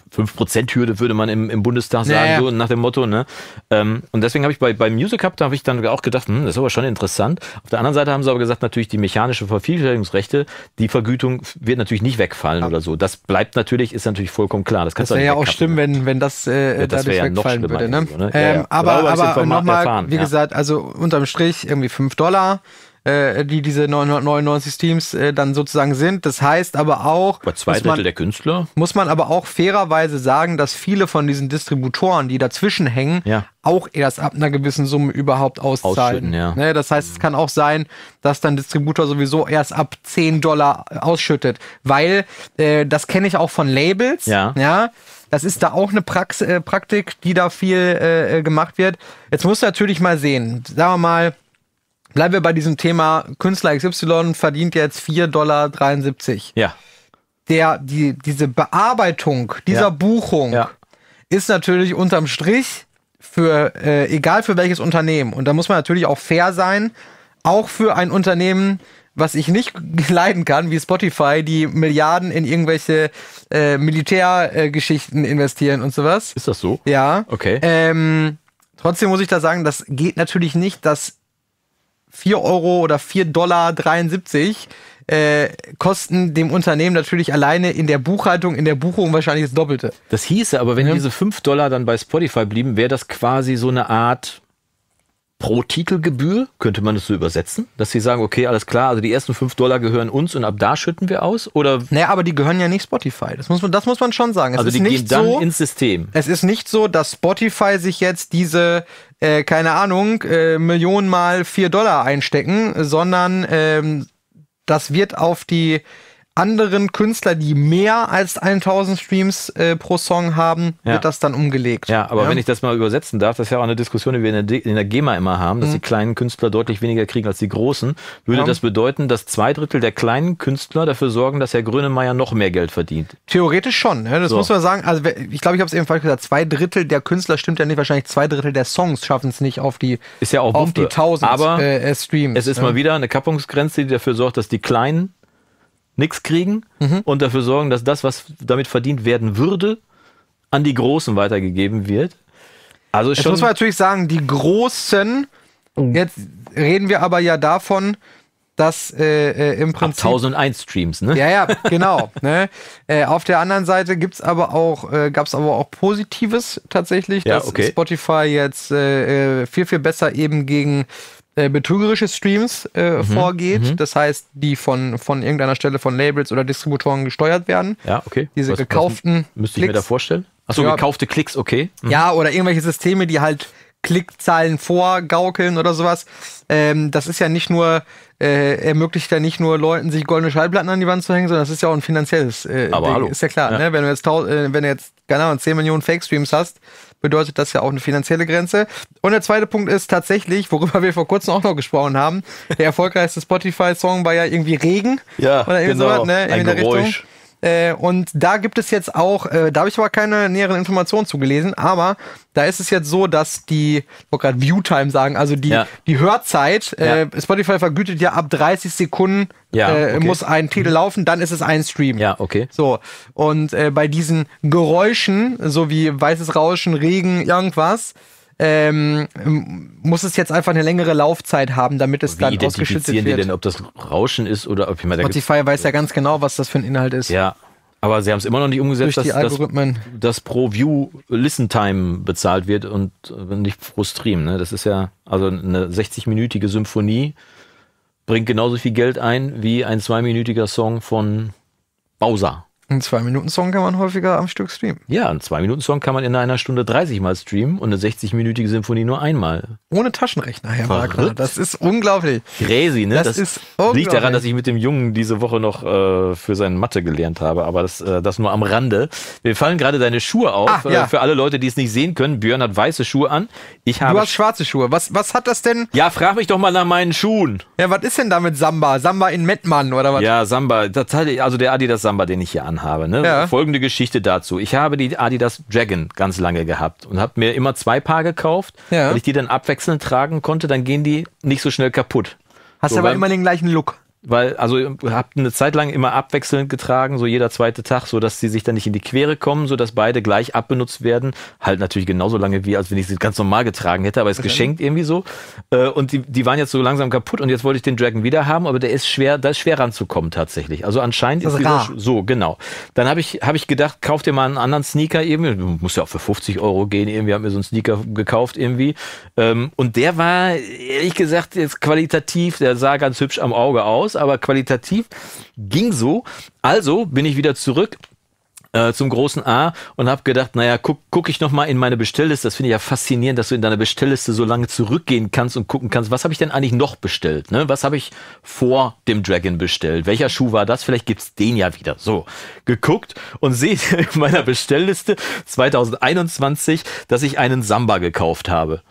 5%-Hürde würde man im Bundestag sagen, so nach dem Motto, ne? Und deswegen habe ich bei Music Hub, da habe ich dann auch gedacht, das ist aber schon interessant. Auf der anderen Seite haben sie aber gesagt, natürlich die mechanische Vervielfältigungsrechte, die Vergütung wird natürlich nicht wegfallen oder so. Das bleibt natürlich, ist natürlich vollkommen klar. Das wäre ja auch schlimm, wenn das dadurch wegfallen würde. Ne? Ne? Aber nochmal, wie gesagt, also unterm Strich irgendwie $5. Die diese 999 Streams dann sozusagen sind. Das heißt aber auch, bei 2/3 der Künstler muss man aber auch fairerweise sagen, dass viele von diesen Distributoren, die dazwischen hängen, auch erst ab einer gewissen Summe überhaupt auszahlen. Ne? Das heißt, es kann auch sein, dass dann Distributor sowieso erst ab $10 ausschüttet, weil das kenne ich auch von Labels. Ja. Das ist da auch eine Praktik, die da viel gemacht wird. Jetzt musst du natürlich mal sehen, sagen wir mal, bleiben wir bei diesem Thema, Künstler XY verdient jetzt $4,73. Ja. Diese Bearbeitung dieser Buchung ist natürlich unterm Strich für, egal für welches Unternehmen. Und da muss man natürlich auch fair sein, auch für ein Unternehmen, was ich nicht leiden kann, wie Spotify, die Milliarden in irgendwelche Militärgeschichten investieren und sowas. Ist das so? Ja. Okay. Trotzdem muss ich da sagen, das geht natürlich nicht, dass $4 oder $4,73 kosten dem Unternehmen natürlich alleine in der Buchhaltung, in der Buchung wahrscheinlich das Doppelte. Das hieße aber, wenn diese $5 dann bei Spotify blieben, wäre das quasi so eine Art Pro-Titelgebühr, könnte man das so übersetzen? Dass sie sagen, okay, alles klar, also die ersten $5 gehören uns und ab da schütten wir aus? Oder? Naja, aber die gehören ja nicht Spotify. Das muss man schon sagen. Also die gehen dann ins System. Es ist nicht so, dass Spotify sich jetzt diese, keine Ahnung, Millionen mal $4 einstecken, sondern das wird auf die anderen Künstler, die mehr als 1000 Streams pro Song haben, wird das dann umgelegt. Ja, aber wenn ich das mal übersetzen darf, das ist ja auch eine Diskussion, die wir in der GEMA immer haben, dass die kleinen Künstler deutlich weniger kriegen als die großen. Würde das bedeuten, dass 2/3 der kleinen Künstler dafür sorgen, dass Herr Grönemeyer noch mehr Geld verdient? Theoretisch schon, ne? Das muss man sagen. Also ich glaube, ich habe es eben falsch gesagt, 2/3 der Künstler stimmt ja nicht, wahrscheinlich 2/3 der Songs schaffen es nicht auf die, ist ja auch auf die 1000 aber Streams. Es ist mal wieder eine Kappungsgrenze, die dafür sorgt, dass die Kleinen nichts kriegen und dafür sorgen, dass das, was damit verdient werden würde, an die Großen weitergegeben wird. Also jetzt muss man natürlich sagen, die Großen, jetzt reden wir aber ja davon, dass im Prinzip... Ab 1001 Streams, ne? Ja, genau. Ne? Auf der anderen Seite gab's aber auch Positives tatsächlich, dass Spotify jetzt viel, viel besser eben gegen betrügerische Streams vorgeht. Das heißt, die von irgendeiner Stelle von Labels oder Distributoren gesteuert werden. Ja, okay. Diese gekauften müsste ich mir da vorstellen? Achso, gekaufte Klicks, okay. Ja, oder irgendwelche Systeme, die halt Klickzahlen vorgaukeln oder sowas. Das ist ja nicht nur, ermöglicht ja nicht nur Leuten, sich goldene Schallplatten an die Wand zu hängen, sondern das ist ja auch ein finanzielles aber hallo. Ist ja klar, ne? Wenn du jetzt, keine Ahnung, 10 Millionen Fake-Streams hast, bedeutet das ja auch eine finanzielle Grenze. Und der zweite Punkt ist tatsächlich, worüber wir vor kurzem auch noch gesprochen haben, der erfolgreichste Spotify-Song war ja irgendwie Regen. Ja, oder irgendwie sowas, ne? Ein Geräusch. Und da gibt es jetzt auch, da habe ich aber keine näheren Informationen zugelesen, aber da ist es jetzt so, dass ich wollte gerade Viewtime sagen, also die Hörzeit, Spotify vergütet ja ab 30 Sekunden muss ein Titel laufen, dann ist es ein Stream. Ja, okay. So, und bei diesen Geräuschen, so wie weißes Rauschen, Regen, irgendwas, muss es jetzt einfach eine längere Laufzeit haben, damit es dann ausgeschüttet wird. Wie identifizieren die denn, ob das Rauschen ist oder ob Spotify weiß ja ganz genau, was das für ein Inhalt ist. Ja, aber sie haben es immer noch nicht umgesetzt, dass pro View Listen Time bezahlt wird und nicht pro Stream. Ne? Das ist ja, also eine 60-minütige Symphonie bringt genauso viel Geld ein wie ein 2-minütiger Song von Bowser. Einen 2-Minuten-Song kann man häufiger am Stück streamen. Ja, einen 2-Minuten-Song kann man in einer Stunde 30 Mal streamen und eine 60-minütige Symphonie nur einmal. Ohne Taschenrechner, Herr Wagner. Das ist unglaublich. Crazy, ne? Das ist unglaublich. Liegt daran, dass ich mit dem Jungen diese Woche noch für seine Mathe gelernt habe, aber das nur am Rande. Wir fallen gerade deine Schuhe auf. Für alle Leute, die es nicht sehen können, Björn hat weiße Schuhe an. Du hast schwarze Schuhe. Was hat das denn? Ja, frag mich doch mal nach meinen Schuhen. Ja, was ist denn da mit Samba? Samba in Mettmann oder was? Ja, Samba. Also der Adidas Samba, den ich hier anhabe. Ne? Ja. Folgende Geschichte dazu. Ich habe die Adidas Dragon ganz lange gehabt und habe mir immer 2 Paar gekauft, weil ich die dann abwechselnd tragen konnte. Dann gehen die nicht so schnell kaputt. Hast aber immer den gleichen Look. Weil, also habt eine Zeit lang immer abwechselnd getragen, so jeder zweite Tag, so dass sie sich dann nicht in die Quere kommen, so dass beide gleich abbenutzt werden. Halt natürlich genauso lange wie, als wenn ich sie ganz normal getragen hätte, aber ist geschenkt irgendwie so. Und die waren jetzt so langsam kaputt und jetzt wollte ich den Dragon wieder haben, aber da ist schwer ranzukommen tatsächlich. Also anscheinend ist dieser so, genau. Dann habe ich gedacht, kauf dir mal einen anderen Sneaker irgendwie. Du musst ja auch für 50 € gehen, irgendwie, hab mir so einen Sneaker gekauft irgendwie. Und der war, ehrlich gesagt, jetzt qualitativ, der sah ganz hübsch am Auge aus, aber qualitativ ging so. Also bin ich wieder zurück zum großen A und habe gedacht, naja, guck ich noch mal in meine Bestellliste. Das finde ich ja faszinierend, dass du in deiner Bestellliste so lange zurückgehen kannst und gucken kannst, was habe ich denn eigentlich noch bestellt? Ne? Was habe ich vor dem Dragon bestellt? Welcher Schuh war das? Vielleicht gibt's den ja wieder. So, geguckt und sehe in meiner Bestellliste 2021, dass ich einen Samba gekauft habe.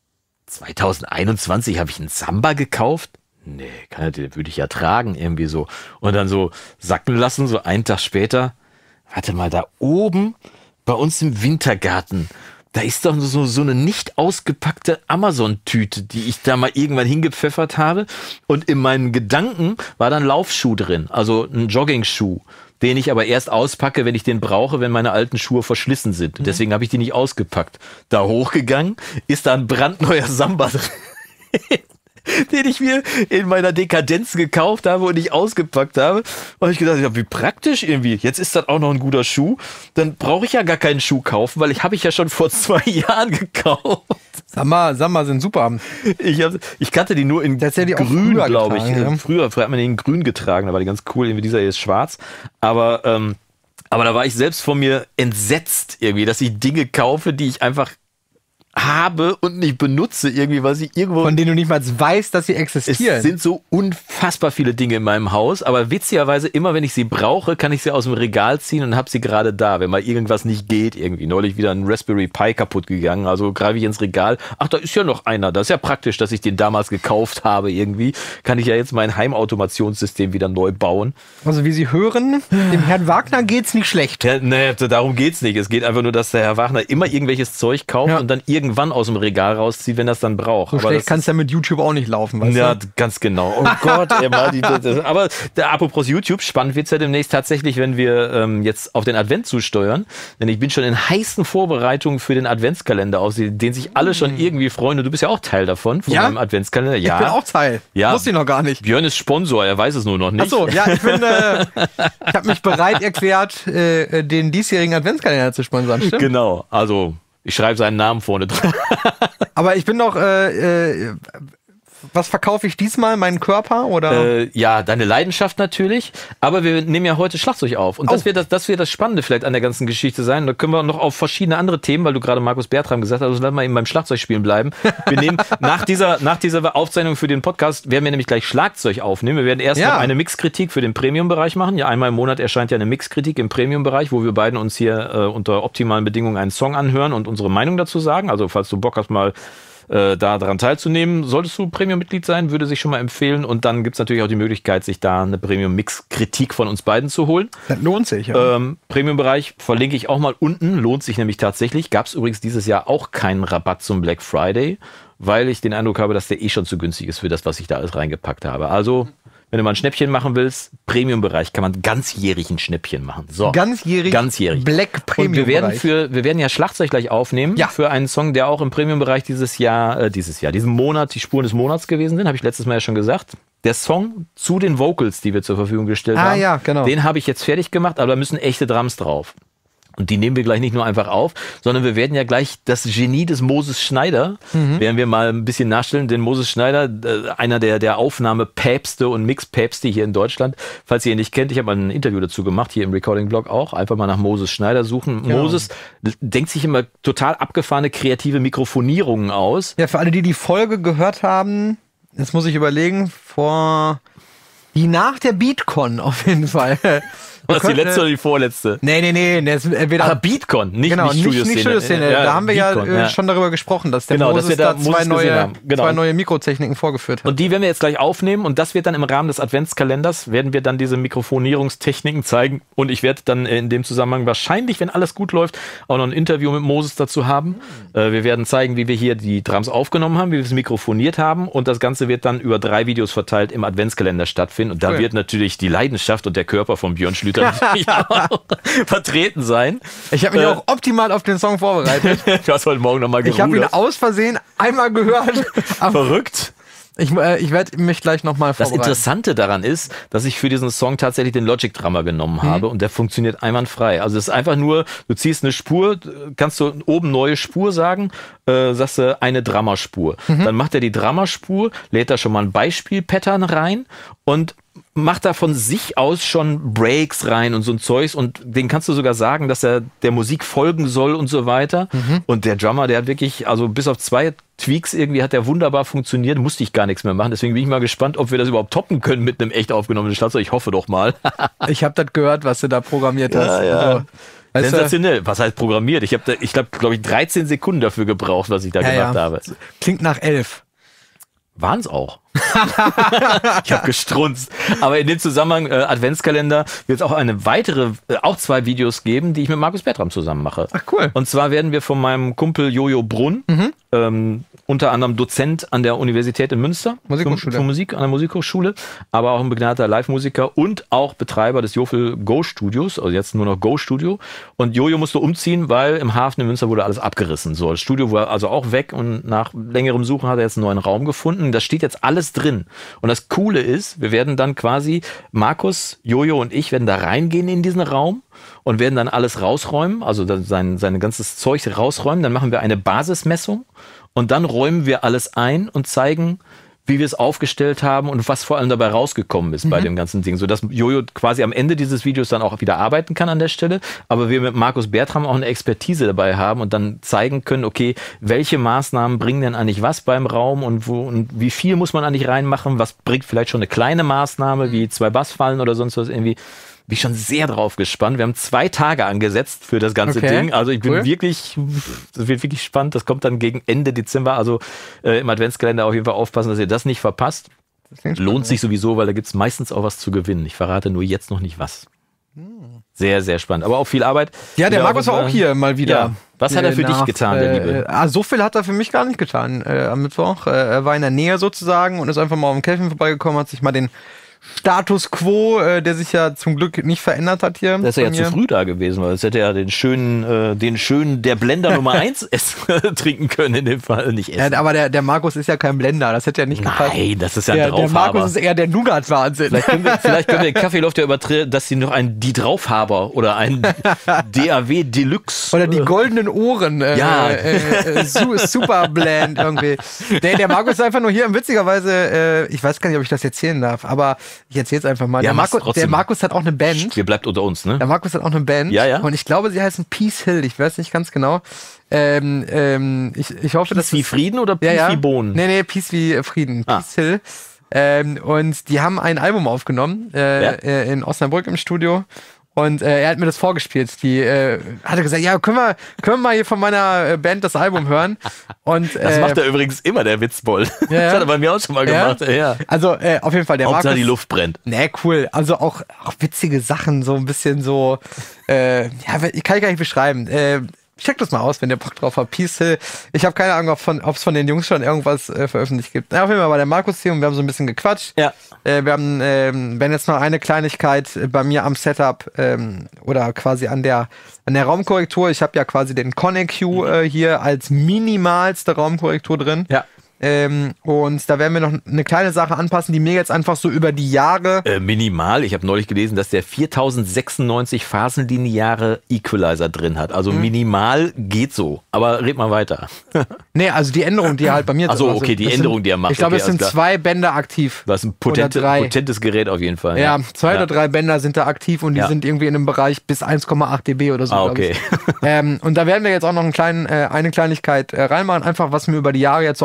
2021 habe ich einen Samba gekauft? Nee, den würde ich ja tragen, irgendwie so. Und dann so sacken lassen, so einen Tag später. Warte mal, da oben bei uns im Wintergarten, da ist doch so eine nicht ausgepackte Amazon-Tüte, die ich da mal irgendwann hingepfeffert habe. Und in meinen Gedanken war dann Laufschuh drin, also ein Jogging-Schuh, den ich aber erst auspacke, wenn ich den brauche, wenn meine alten Schuhe verschlissen sind. Deswegen habe ich die nicht ausgepackt. Da hochgegangen, ist da ein brandneuer Samba drin. Den ich mir in meiner Dekadenz gekauft habe und nicht ausgepackt habe. Und ich gedacht, ja, wie praktisch irgendwie. Jetzt ist das auch noch ein guter Schuh. Dann brauche ich ja gar keinen Schuh kaufen, weil habe ich ja schon vor 2 Jahren gekauft. Samba sind super. Ich kannte die nur in grün, glaube ich. Ja. Früher hat man den in grün getragen, da war die ganz cool. Irgendwie dieser hier ist schwarz. Aber da war ich selbst von mir entsetzt irgendwie, dass ich Dinge kaufe, die ich einfach habe und nicht benutze irgendwie, weil sie irgendwo... Von denen du nicht mal weißt, dass sie existieren. Es sind so unfassbar viele Dinge in meinem Haus, aber witzigerweise immer, wenn ich sie brauche, kann ich sie aus dem Regal ziehen und habe sie gerade da, wenn mal irgendwas nicht geht irgendwie. Neulich wieder ein Raspberry Pi kaputt gegangen, also greife ich ins Regal. Ach, da ist ja noch einer. Das ist ja praktisch, dass ich den damals gekauft habe irgendwie. Kann ich ja jetzt mein Heimautomationssystem wieder neu bauen. Also wie Sie hören, dem Herrn Wagner geht's nicht schlecht. Ja, nee, darum geht's nicht. Es geht einfach nur, dass der Herr Wagner immer irgendwelches Zeug kauft und dann irgendwann aus dem Regal rauszieht, wenn das dann braucht. So schlecht kann es ja mit YouTube auch nicht laufen, weißt du? Ja, ganz genau. Oh Gott, aber apropos YouTube, spannend wird's ja demnächst tatsächlich, wenn wir jetzt auf den Advent zusteuern, denn ich bin schon in heißen Vorbereitungen für den Adventskalender aus, den sich alle schon irgendwie freuen und du bist ja auch Teil davon, von meinem Adventskalender. Ja, ich bin auch Teil. Ja. Wusste ich noch gar nicht. Björn ist Sponsor, er weiß es nur noch nicht. Ach so, ja, ich habe mich bereit erklärt, den diesjährigen Adventskalender zu sponsern, stimmt? Genau, also ich schreibe seinen Namen vorne dran. Aber ich bin doch, was verkaufe ich diesmal? Meinen Körper? Oder? Ja, deine Leidenschaft natürlich. Aber wir nehmen ja heute Schlagzeug auf. Und das wird das Spannende vielleicht an der ganzen Geschichte sein. Da können wir noch auf verschiedene andere Themen, weil du gerade Markus Bertram gesagt hast, also lass mal eben beim Schlagzeugspielen bleiben. Wir nehmen nach dieser Aufzeichnung für den Podcast, werden wir nämlich gleich Schlagzeug aufnehmen. Wir werden erst noch eine Mixkritik für den Premium-Bereich machen. Ja, einmal im Monat erscheint ja eine Mixkritik im Premium-Bereich, wo wir beiden uns hier unter optimalen Bedingungen einen Song anhören und unsere Meinung dazu sagen. Also falls du Bock hast, mal da daran teilzunehmen, solltest du Premium-Mitglied sein, würde sich schon mal empfehlen. Und dann gibt's natürlich auch die Möglichkeit, sich da eine Premium-Mix-Kritik von uns beiden zu holen. Das lohnt sich, ja. Premium-Bereich verlinke ich auch mal unten, lohnt sich nämlich tatsächlich. Gab's übrigens dieses Jahr auch keinen Rabatt zum Black Friday, weil ich den Eindruck habe, dass der schon zu günstig ist für das, was ich da alles reingepackt habe. Also, wenn du mal ein Schnäppchen machen willst, Premium-Bereich kann man ganzjährig ein Schnäppchen machen. So. Ganzjährig. Black Premium-Bereich. Und wir werden ja Schlagzeug gleich aufnehmen für einen Song, der auch im Premium-Bereich diesen Monat die Spuren des Monats gewesen sind, habe ich letztes Mal ja schon gesagt. Der Song zu den Vocals, die wir zur Verfügung gestellt haben, ja, genau. Den habe ich jetzt fertig gemacht, aber da müssen echte Drums drauf. Und die nehmen wir gleich nicht nur einfach auf, sondern wir werden ja gleich das Genie des Moses Schneider, werden wir mal ein bisschen nachstellen. Denn Moses Schneider, einer der Aufnahmepäpste und Mixpäpste hier in Deutschland, falls ihr ihn nicht kennt, ich habe mal ein Interview dazu gemacht, hier im Recording-Blog auch, einfach mal nach Moses Schneider suchen. Ja. Moses denkt sich immer total abgefahrene kreative Mikrofonierungen aus. Ja, für alle, die Folge gehört haben, jetzt muss ich überlegen, die nach der BeatCon auf jeden Fall. Was, die letzte oder die vorletzte? Nee. Das ist entweder Beatcon, nicht Studioszene. Nicht Studioszene. Da haben wir Beatcon, schon darüber gesprochen, dass der Moses da zwei neue Mikrotechniken vorgeführt hat. Und die werden wir jetzt gleich aufnehmen und das wird dann im Rahmen des Adventskalenders, werden wir dann diese Mikrofonierungstechniken zeigen und ich werde dann in dem Zusammenhang wahrscheinlich, wenn alles gut läuft, auch noch ein Interview mit Moses dazu haben. Wir werden zeigen, wie wir hier die Drums aufgenommen haben, wie wir es mikrofoniert haben und das Ganze wird dann über 3 Videos verteilt im Adventskalender stattfinden und da wird natürlich die Leidenschaft und der Körper von Björn Schlüter natürlich auch vertreten sein. Ich habe mich auch optimal auf den Song vorbereitet. Du hast heute Morgen nochmal gerudert. Ich habe ihn aus Versehen einmal gehört. Verrückt. Ich werde mich gleich nochmal vorbereiten. Das Interessante daran ist, dass ich für diesen Song tatsächlich den Logic Drummer genommen habe und der funktioniert einwandfrei. Also es ist einfach nur, du ziehst eine Spur, kannst du oben neue Spur sagen, sagst du eine Drummer-Spur. Dann macht er die Drummer-Spur, lädt da schon mal ein Beispiel-Pattern rein und macht da von sich aus schon Breaks rein und so ein Zeugs und den kannst du sogar sagen, dass er der Musik folgen soll und so weiter. Und der Drummer, der hat wirklich, also bis auf 2 Tweaks irgendwie hat der wunderbar funktioniert, musste ich gar nichts mehr machen. Deswegen bin ich mal gespannt, ob wir das überhaupt toppen können mit einem echt aufgenommenen Schlagzeug. Ich hoffe doch mal. Ich habe das gehört, was du da programmiert hast. Ja. Also, sensationell. Was heißt programmiert? Ich habe, glaube ich, 13 Sekunden dafür gebraucht, was ich da gemacht habe. Klingt nach 11. Waren es auch. Ich habe gestrunzt. Aber in dem Zusammenhang Adventskalender wird es auch auch 2 Videos geben, die ich mit Markus Bertram zusammen mache. Ach cool. Und zwar werden wir von meinem Kumpel Jojo Brunn, unter anderem Dozent an der Universität in Münster, für Musik an der Musikhochschule, aber auch ein begnadeter Live-Musiker und auch Betreiber des Jofel Go Studios, also jetzt nur noch Go Studio. Und Jojo musste umziehen, weil im Hafen in Münster wurde alles abgerissen. So, das Studio war also auch weg und nach längerem Suchen hat er jetzt einen neuen Raum gefunden. Das steht jetzt alles drin. Und das Coole ist, wir werden dann quasi, Markus, Jojo und ich werden da reingehen in diesen Raum und werden dann alles rausräumen, also sein ganzes Zeug rausräumen. Dann machen wir eine Basismessung und dann räumen wir alles ein und zeigen, wie wir es aufgestellt haben und was vor allem dabei rausgekommen ist bei dem ganzen Ding. Sodass Jojo quasi am Ende dieses Videos dann auch wieder arbeiten kann an der Stelle, aber wir mit Markus Bertram auch eine Expertise dabei haben und dann zeigen können, okay, welche Maßnahmen bringen denn eigentlich was beim Raum und wie viel muss man eigentlich reinmachen, was bringt vielleicht schon eine kleine Maßnahme, wie 2 Bassfallen oder sonst was irgendwie. Bin ich schon sehr drauf gespannt. Wir haben 2 Tage angesetzt für das ganze Ding. Also ich bin das wird wirklich spannend. Das kommt dann gegen Ende Dezember. Also im Adventskalender auf jeden Fall aufpassen, dass ihr das nicht verpasst. Lohnt sich sowieso, weil da gibt es meistens auch was zu gewinnen. Ich verrate nur jetzt noch nicht was. Sehr, sehr spannend. Aber auch viel Arbeit. Ja, der Markus war auch hier mal wieder. Ja. Was hat er für dich getan, der Liebe? So viel hat er für mich gar nicht getan am Mittwoch. Er war in der Nähe sozusagen und ist einfach mal auf dem Käfchen vorbeigekommen, hat sich mal den Status Quo, der sich ja zum Glück nicht verändert hat hier. Das ist ja zu früh da gewesen, weil es hätte ja den schönen der Blender Nummer 1 trinken können in dem Fall, nicht essen. Ja, aber der Markus ist ja kein Blender, das hätte ja nicht gepasst. Nein, das ist ja ein Draufhaber. Der Markus ist eher der Nougat-Wahnsinn. Vielleicht können wir den Kaffee läuft ja übertreten, dass sie noch die Draufhaber oder ein DAW Deluxe. Oder die goldenen Ohren. Super Blend irgendwie. Der Markus ist einfach nur hier, witzigerweise, ich weiß gar nicht, ob ich das erzählen darf, aber ich erzähl's einfach mal. Ja, der Markus hat auch eine Band. Wir bleibt unter uns, ne? Der Markus hat auch eine Band. Ja. Und ich glaube, sie heißen Peace Hill. Ich weiß nicht ganz genau. Ich hoffe, Peace wie Frieden oder Peace wie Bohnen? Nee, Peace wie Frieden. Peace Hill. Und die haben ein Album aufgenommen in Osnabrück im Studio. Und er hat mir das vorgespielt. Die hat er gesagt, ja, können wir mal hier von meiner Band das Album hören. Und das macht er übrigens immer, der Witzboll. Ja. Das hat er bei mir auch schon mal gemacht. Ja. Also auf jeden Fall der Hauptsache Markus. Die Luft brennt. Nee, cool. Also auch witzige Sachen, so ein bisschen so. Ich kann ich gar nicht beschreiben. Checkt das mal aus, wenn ihr Bock drauf habt. Peace Hill. Ich habe keine Ahnung, ob es von den Jungs schon irgendwas veröffentlicht gibt. Auf jeden Fall war der Markus hier und wir haben so ein bisschen gequatscht. Ja. Wir haben, wenn jetzt noch eine Kleinigkeit bei mir am Setup oder quasi an der Raumkorrektur. Ich habe ja quasi den ConEQ hier als minimalste Raumkorrektur drin. Ja. Und da werden wir noch eine kleine Sache anpassen, die mir jetzt einfach so über die Jahre... minimal. Ich habe neulich gelesen, dass der 4096 phasenlineare Equalizer drin hat. Also minimal geht so. Aber red mal weiter. Nee, also die Änderung, die er halt bei mir... Also okay, die Änderung, die er macht. Ich glaube, es sind 2 Bänder aktiv. Das ist ein potentes Gerät auf jeden Fall. Ja, 2 oder 3 Bänder sind da aktiv und die sind irgendwie in einem Bereich bis 1,8 dB oder so. Okay. Und da werden wir jetzt auch noch eine Kleinigkeit reinmachen, einfach was mir über die Jahre jetzt so aufgefallen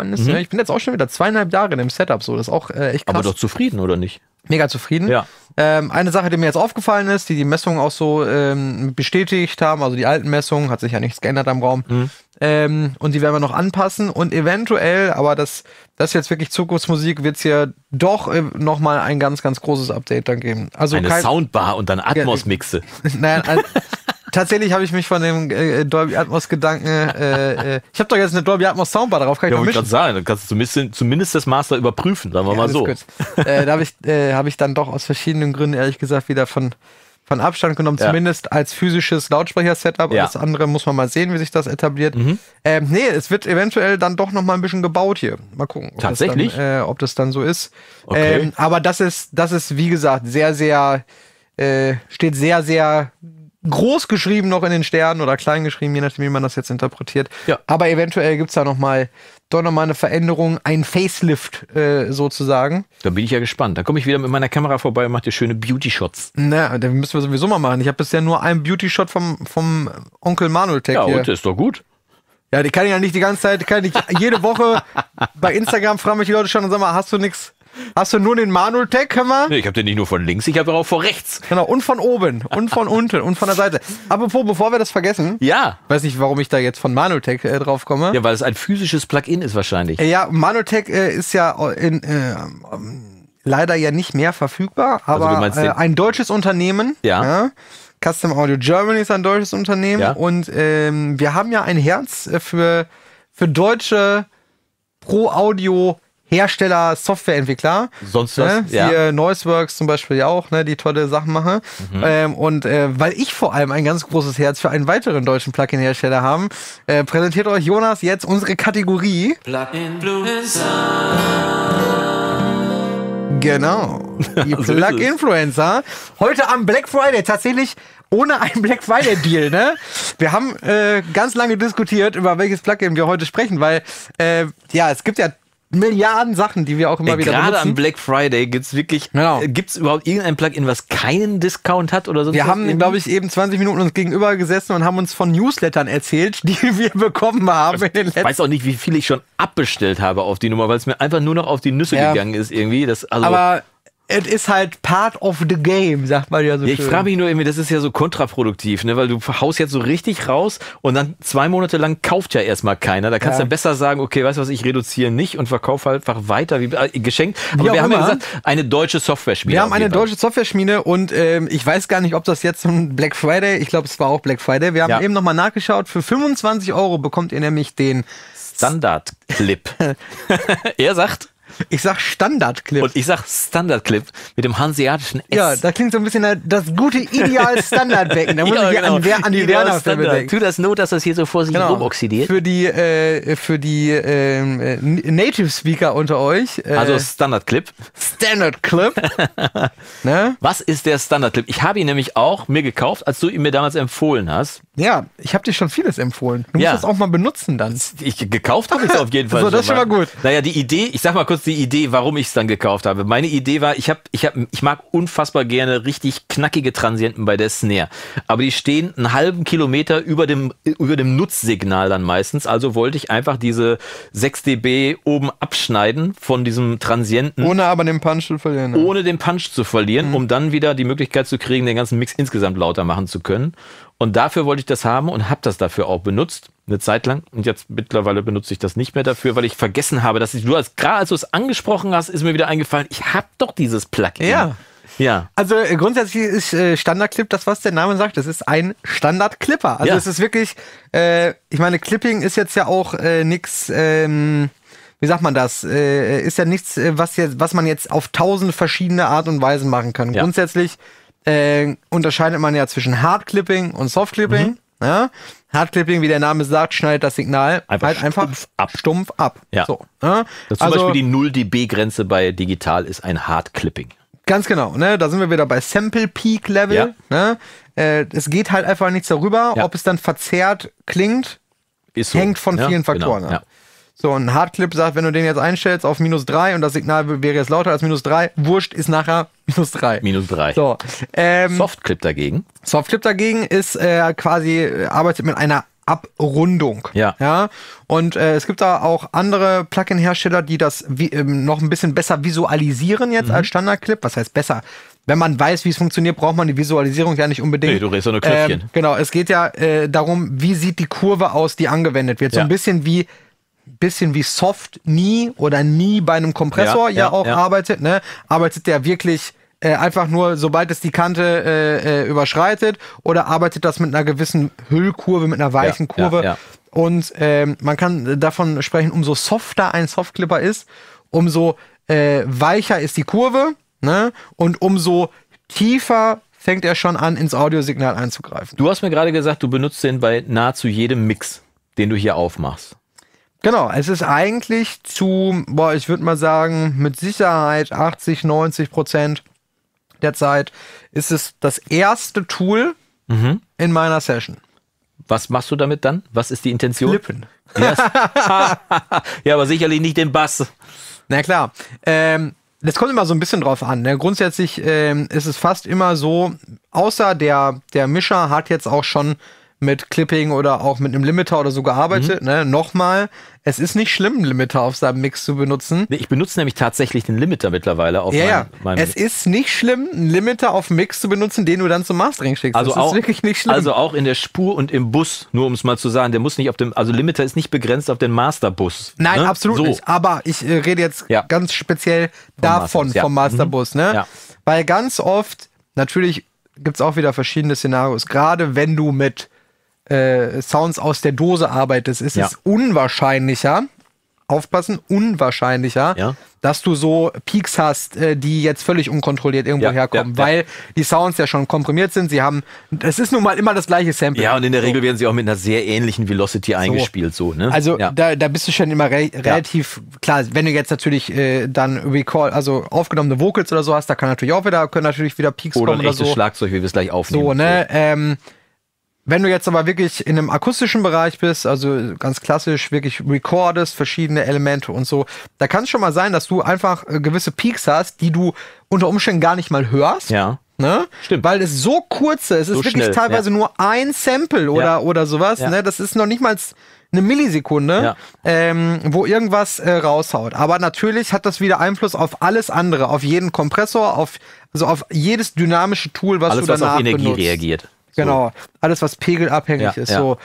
aufgefallen ist. Ich bin jetzt auch schon wieder 2,5 Jahre in dem Setup, so, das ist auch echt krass. Aber doch zufrieden, oder nicht? Mega zufrieden. Ja. Eine Sache, die mir jetzt aufgefallen ist, die Messungen auch so bestätigt haben, also die alten Messungen, hat sich ja nichts geändert am Raum. Und die werden wir noch anpassen und eventuell, aber das ist jetzt wirklich Zukunftsmusik, wird es hier doch nochmal ein ganz, ganz großes Update dann geben. Also eine Soundbar und dann Atmos-Mixe. Nein, tatsächlich habe ich mich von dem Dolby Atmos-Gedanken, ich habe doch jetzt eine Dolby Atmos Soundbar, darauf kann ich ja, noch wollte mischen. ich gerade sagen, dann kannst du zumindest das Master überprüfen, sagen wir mal so. Da habe ich dann doch aus verschiedenen Gründen, ehrlich gesagt, wieder von Abstand genommen, zumindest als physisches Lautsprecher-Setup. Ja. Das andere muss man mal sehen, wie sich das etabliert. Nee, es wird eventuell dann doch noch mal ein bisschen gebaut hier. Mal gucken. Tatsächlich? Ob das dann so ist. Okay. Aber das ist, wie gesagt, sehr, sehr, steht sehr, sehr groß geschrieben noch in den Sternen oder klein geschrieben, je nachdem, wie man das jetzt interpretiert. Ja. Aber eventuell gibt es da doch noch mal eine Veränderung, ein Facelift sozusagen. Da bin ich ja gespannt. Da komme ich wieder mit meiner Kamera vorbei und mache dir schöne Beauty-Shots. Na, da müssen wir sowieso mal machen. Ich habe bisher nur einen Beauty-Shot vom Onkel Manoltech ja, hier. Und ist doch gut. Ja, die kann ich ja nicht die ganze Zeit, jede Woche bei Instagram fragen mich die Leute schon und sagen mal, hast du nur den Manoltech, hör mal? Nee, ich habe den nicht nur von links, ich habe auch von rechts. Genau, und von oben, und von unten, und von der Seite. Apropos, bevor wir das vergessen. Ja. Weiß nicht, warum ich da jetzt von Manoltech drauf komme. Ja, weil es ein physisches Plugin ist wahrscheinlich. Ja, Manoltech ist ja leider ja nicht mehr verfügbar, aber also ein deutsches Unternehmen. Ja. Custom Audio Germany ist ein deutsches Unternehmen. Ja. Und wir haben ja ein Herz für deutsche Pro-Audio Hersteller, Softwareentwickler. Sonst was? Hier Noiseworks zum Beispiel ja auch, die tolle Sachen machen. Und weil ich vor allem ein ganz großes Herz für einen weiteren deutschen Plugin-Hersteller habe, präsentiert euch Jonas jetzt unsere Kategorie Plug-Influencer. Genau. Die Plug-Influencer. Heute am Black Friday tatsächlich ohne einen Black Friday Deal, ne? Wir haben ganz lange diskutiert, über welches Plugin wir heute sprechen, weil es gibt ja Milliarden Sachen, die wir auch immer wieder benutzen. Gerade am Black Friday gibt's überhaupt irgendein Plugin, was keinen Discount hat oder so? Wir haben, glaube ich, eben 20 Minuten uns gegenüber gesessen und haben uns von Newslettern erzählt, die wir bekommen haben in den letzten. Ich weiß auch nicht, wie viel ich schon abbestellt habe auf die Nummer, weil es mir einfach nur noch auf die Nüsse gegangen ist irgendwie. Aber es ist halt part of the game, sagt man ja so schön. Ich frage mich nur irgendwie, das ist ja so kontraproduktiv, ne? Weil du haust jetzt so richtig raus und dann 2 Monate lang kauft ja erstmal keiner. Da kannst du besser sagen, okay, weißt du was, ich reduziere nicht und verkaufe halt einfach weiter, wie geschenkt. Aber wir haben ja gesagt, eine deutsche Software-Schmiede. Wir haben eine deutsche Software-Schmiede und ich weiß gar nicht, ob das jetzt ein Black Friday, ich glaube, es war auch Black Friday. Wir haben eben nochmal nachgeschaut, für 25 € bekommt ihr nämlich den Standard-Clip. Er sagt... Ich sag Standard-Clip. Und ich sag Standard-Clip mit dem hanseatischen S. Ja, da klingt so ein bisschen das gute Ideal-Standardbecken. Da muss ich an die Werner-Filme denken. Tu das Not, dass das hier so vor sich rumoxidiert. Für die Native-Speaker unter euch. Also Standard-Clip. Standard-Clip. Ne? Was ist der Standard-Clip? Ich habe ihn nämlich auch mir gekauft, als du ihn mir damals empfohlen hast. Ja, ich habe dir schon vieles empfohlen. Du musst das auch mal benutzen dann. Gekauft habe ich es auf jeden Fall. So, das ist schon mal gut. Naja, die Idee, ich sag mal kurz die Idee, warum ich es dann gekauft habe. Meine Idee war, ich mag unfassbar gerne richtig knackige Transienten bei der Snare. Aber die stehen einen halben Kilometer über dem Nutzsignal dann meistens. Also wollte ich einfach diese 6 dB oben abschneiden von diesem Transienten. Ohne aber den Punch zu verlieren. Ne? Ohne den Punch zu verlieren, um dann wieder die Möglichkeit zu kriegen, den ganzen Mix insgesamt lauter machen zu können. Und dafür wollte ich das haben und habe das dafür auch benutzt, eine Zeit lang. Und jetzt mittlerweile benutze ich das nicht mehr dafür, weil ich vergessen habe, dass gerade als du es angesprochen hast, ist mir wieder eingefallen, ich habe doch dieses Plugin. Ja. Also grundsätzlich ist Standard-Clip, das was der Name sagt, das ist ein Standard-Clipper. Also es ist wirklich, ich meine, Clipping ist jetzt ja auch nix, wie sagt man das? Ist ja nichts, was man jetzt auf 1000 verschiedene Art und Weisen machen kann. Ja. Grundsätzlich unterscheidet man ja zwischen Hardclipping und Softclipping. Ja? Hardclipping, wie der Name sagt, schneidet das Signal einfach stumpf ab. Ja. So, ja? Das zum Beispiel die 0 dB-Grenze bei digital ist ein Hardclipping. Ganz genau, ne? Da sind wir wieder bei Sample Peak Level. Ja. Ne? Es geht halt einfach nichts darüber, ob es dann verzerrt klingt, hängt von vielen Faktoren ab. Ja. So, ein Hardclip sagt, wenn du den jetzt einstellst auf -3 und das Signal wäre jetzt lauter als -3, wurscht, ist nachher -3. -3. So, Softclip dagegen? Softclip dagegen ist quasi, arbeitet mit einer Abrundung. Ja. Und es gibt da auch andere Plugin-Hersteller, die das noch ein bisschen besser visualisieren jetzt als Standardclip. Was heißt besser? Wenn man weiß, wie es funktioniert, braucht man die Visualisierung ja nicht unbedingt. Nee, du redest doch nur Knöpfchen. Genau, es geht ja darum, wie sieht die Kurve aus, die angewendet wird. So ein bisschen wie Soft Nie oder Nie bei einem Kompressor arbeitet. Ne? Arbeitet der wirklich einfach nur, sobald es die Kante überschreitet, oder arbeitet das mit einer gewissen Hüllkurve, mit einer weichen Kurve. Ja. Und man kann davon sprechen, umso softer ein Softclipper ist, umso weicher ist die Kurve, ne? Und umso tiefer fängt er schon an, ins Audiosignal einzugreifen. Du hast mir gerade gesagt, du benutzt den bei nahezu jedem Mix, den du hier aufmachst. Genau, es ist eigentlich ich würde mal sagen, mit Sicherheit 80-90% der Zeit ist es das erste Tool in meiner Session. Was machst du damit dann? Was ist die Intention? Klippen. Yes. Ja, aber sicherlich nicht den Bass. Na klar. Das kommt immer so ein bisschen drauf an. Ne? Grundsätzlich ist es fast immer so, außer der Mischer hat jetzt auch schon mit Clipping oder auch mit einem Limiter oder so gearbeitet. Ne? Nochmal, es ist nicht schlimm, einen Limiter auf seinem Mix zu benutzen. Nee, ich benutze nämlich tatsächlich den Limiter mittlerweile auf meinem Es ist nicht schlimm, einen Limiter auf dem Mix zu benutzen, den du dann zum Mastering schickst. Also das ist wirklich nicht schlimm. Also auch in der Spur und im Bus, nur um es mal zu sagen, der muss nicht Limiter ist nicht begrenzt auf den Masterbus. Nein, ne? absolut nicht. Aber ich rede jetzt ganz speziell vom Masterbus. Ne? Ja. Weil ganz oft, natürlich gibt es auch wieder verschiedene Szenarios, gerade wenn du mit Sounds aus der Dose arbeitest, ist es unwahrscheinlicher, dass du so Peaks hast, die jetzt völlig unkontrolliert irgendwo herkommen, weil die Sounds ja schon komprimiert sind. Es ist nun mal immer das gleiche Sample. Ja, und in der Regel werden sie auch mit einer sehr ähnlichen Velocity eingespielt. So, ne? Also da bist du schon immer relativ klar. Wenn du jetzt natürlich dann aufgenommene Vocals oder so hast, können natürlich wieder Peaks kommen oder ein echtes Schlagzeug, wie wir es gleich aufnehmen. So, ne? Wenn du jetzt aber wirklich in einem akustischen Bereich bist, also ganz klassisch wirklich recordest, verschiedene Elemente und so, da kann es schon mal sein, dass du einfach gewisse Peaks hast, die du unter Umständen gar nicht mal hörst. Ja. Ne? Stimmt. Weil es so kurz ist. Es ist wirklich teilweise nur ein Sample oder sowas. Ne? Das ist noch nicht mal eine Millisekunde, wo irgendwas raushaut. Aber natürlich hat das wieder Einfluss auf alles andere, auf jeden Kompressor, auf jedes dynamische Tool, was du danach benutzt. Alles, was auf Energie reagiert. Genau, alles, was pegelabhängig ist. So.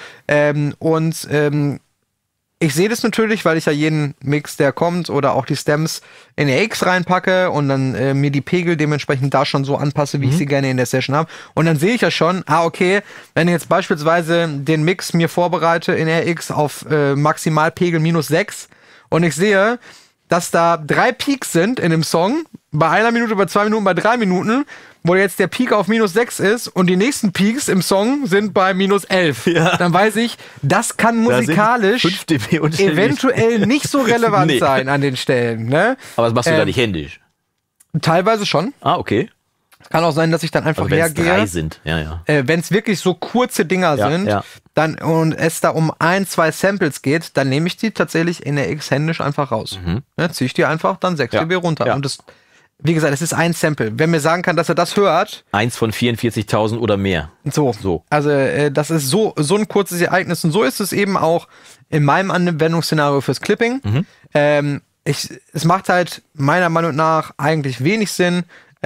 Ich sehe das natürlich, weil ich ja jeden Mix, der kommt, oder auch die Stems in RX reinpacke und dann mir die Pegel dementsprechend da schon so anpasse, wie ich sie gerne in der Session habe. Und dann sehe ich ja schon, okay, wenn ich jetzt beispielsweise den Mix mir vorbereite in RX auf Maximalpegel -6 und ich sehe, dass da 3 Peaks sind in dem Song, bei 1 Minute, bei 2 Minuten, bei 3 Minuten, wo jetzt der Peak auf -6 ist und die nächsten Peaks im Song sind bei -11. Ja. Dann weiß ich, das kann musikalisch 5 dB eventuell nicht so relevant sein an den Stellen. Ne? Aber das machst du da nicht händisch? Teilweise schon. Ah, okay. Kann auch sein, dass ich dann einfach hergehe. Wenn es 3 sind, wenn es wirklich so kurze Dinger sind, dann und es da um 1-2 Samples geht, dann nehme ich die tatsächlich in der X händisch einfach raus. Ne, ziehe ich die einfach dann 6 dB runter. Ja. Und das, wie gesagt, es ist ein Sample. Wer mir sagen kann, dass er das hört. 1 von 44.000 oder mehr. So. Also das ist so ein kurzes Ereignis. Und so ist es eben auch in meinem Anwendungsszenario fürs Clipping. Es macht halt meiner Meinung nach eigentlich wenig Sinn,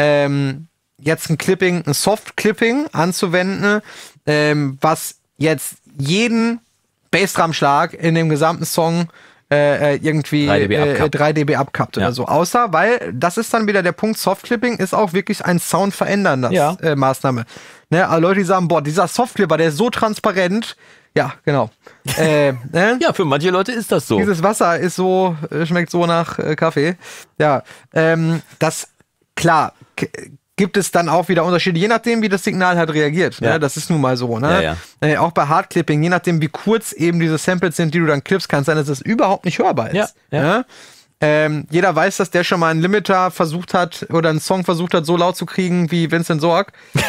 jetzt ein Soft-Clipping anzuwenden, was jetzt jeden Bassdrum-Schlag in dem gesamten Song irgendwie 3 dB abkappt oder so. Außer, weil das ist dann wieder der Punkt, Soft-Clipping ist auch wirklich ein soundverändernde Maßnahme. Ne? Also Leute, die sagen, boah, dieser Soft-Clipper, der ist so transparent. Ja, genau. Ne? Ja, für manche Leute ist das so. Dieses Wasser ist so, schmeckt so nach Kaffee. Ja, das, klar, gibt es dann auch wieder Unterschiede, je nachdem, wie das Signal halt reagiert. Ne? Das ist nun mal so. Ne? Auch bei Hardclipping, je nachdem, wie kurz eben diese Samples sind, die du dann clippst, kann es sein, dass das überhaupt nicht hörbar ist. Ne? Jeder weiß, dass der schon mal einen Limiter versucht hat oder einen Song versucht hat, so laut zu kriegen wie Vincent Sorg.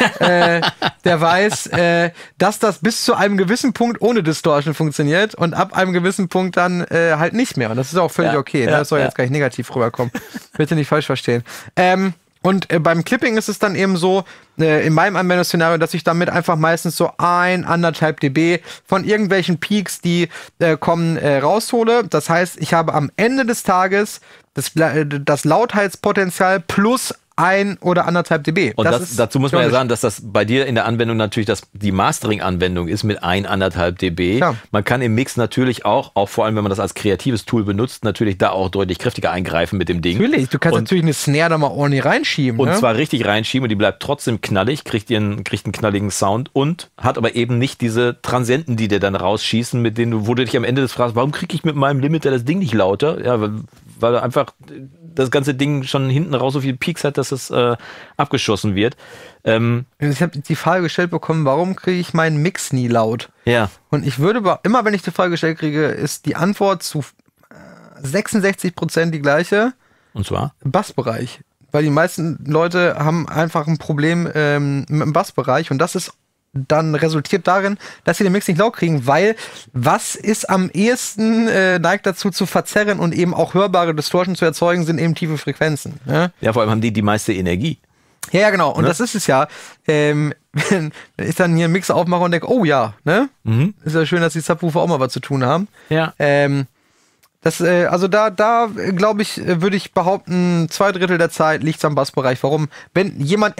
Der weiß, dass das bis zu einem gewissen Punkt ohne Distortion funktioniert und ab einem gewissen Punkt dann halt nicht mehr. Und das ist auch völlig okay. Ne? Das soll jetzt gar nicht negativ rüberkommen. Bitte nicht falsch verstehen. Und beim Clipping ist es dann eben so, in meinem Anwendungsszenario, dass ich damit einfach meistens so 1,5 dB von irgendwelchen Peaks, die kommen, raushole. Das heißt, ich habe am Ende des Tages das Lautheitspotenzial plus 1 oder 1,5 dB. Und dazu muss man ja sagen, dass das bei dir in der Anwendung natürlich die Mastering-Anwendung ist mit 1,5 dB. Ja. Man kann im Mix natürlich auch vor allem, wenn man das als kreatives Tool benutzt, natürlich da auch deutlich kräftiger eingreifen mit dem Ding. Natürlich, du kannst natürlich eine Snare da mal ordentlich reinschieben. Und zwar richtig reinschieben und die bleibt trotzdem knallig, kriegt einen knalligen Sound und hat aber eben nicht diese Transienten, die dir dann rausschießen, mit denen wo du dich am Ende des fragst, warum kriege ich mit meinem Limiter das Ding nicht lauter? Ja, weil einfach das ganze Ding schon hinten raus so viele Peaks hat, dass es abgeschossen wird. Ich habe die Frage gestellt bekommen, warum kriege ich meinen Mix nie laut? Ja. Und ich würde immer, wenn ich die Frage gestellt kriege, ist die Antwort zu 66% die gleiche. Und zwar? Bassbereich. Weil die meisten Leute haben einfach ein Problem mit dem Bassbereich und das ist dann resultiert darin, dass sie den Mix nicht laut kriegen, weil was ist am ehesten neigt dazu zu verzerren und eben auch hörbare Distortion zu erzeugen, sind eben tiefe Frequenzen. Ja, vor allem haben die meiste Energie. Ja, genau. Und das ist es ja. Wenn ich dann hier einen Mix aufmache und denke, oh ja, ne? Ist ja schön, dass die Subwoofer auch mal was zu tun haben. Ja. Also da glaube ich, würde ich behaupten, 2/3 der Zeit liegt es am Bassbereich. Warum? Wenn jemand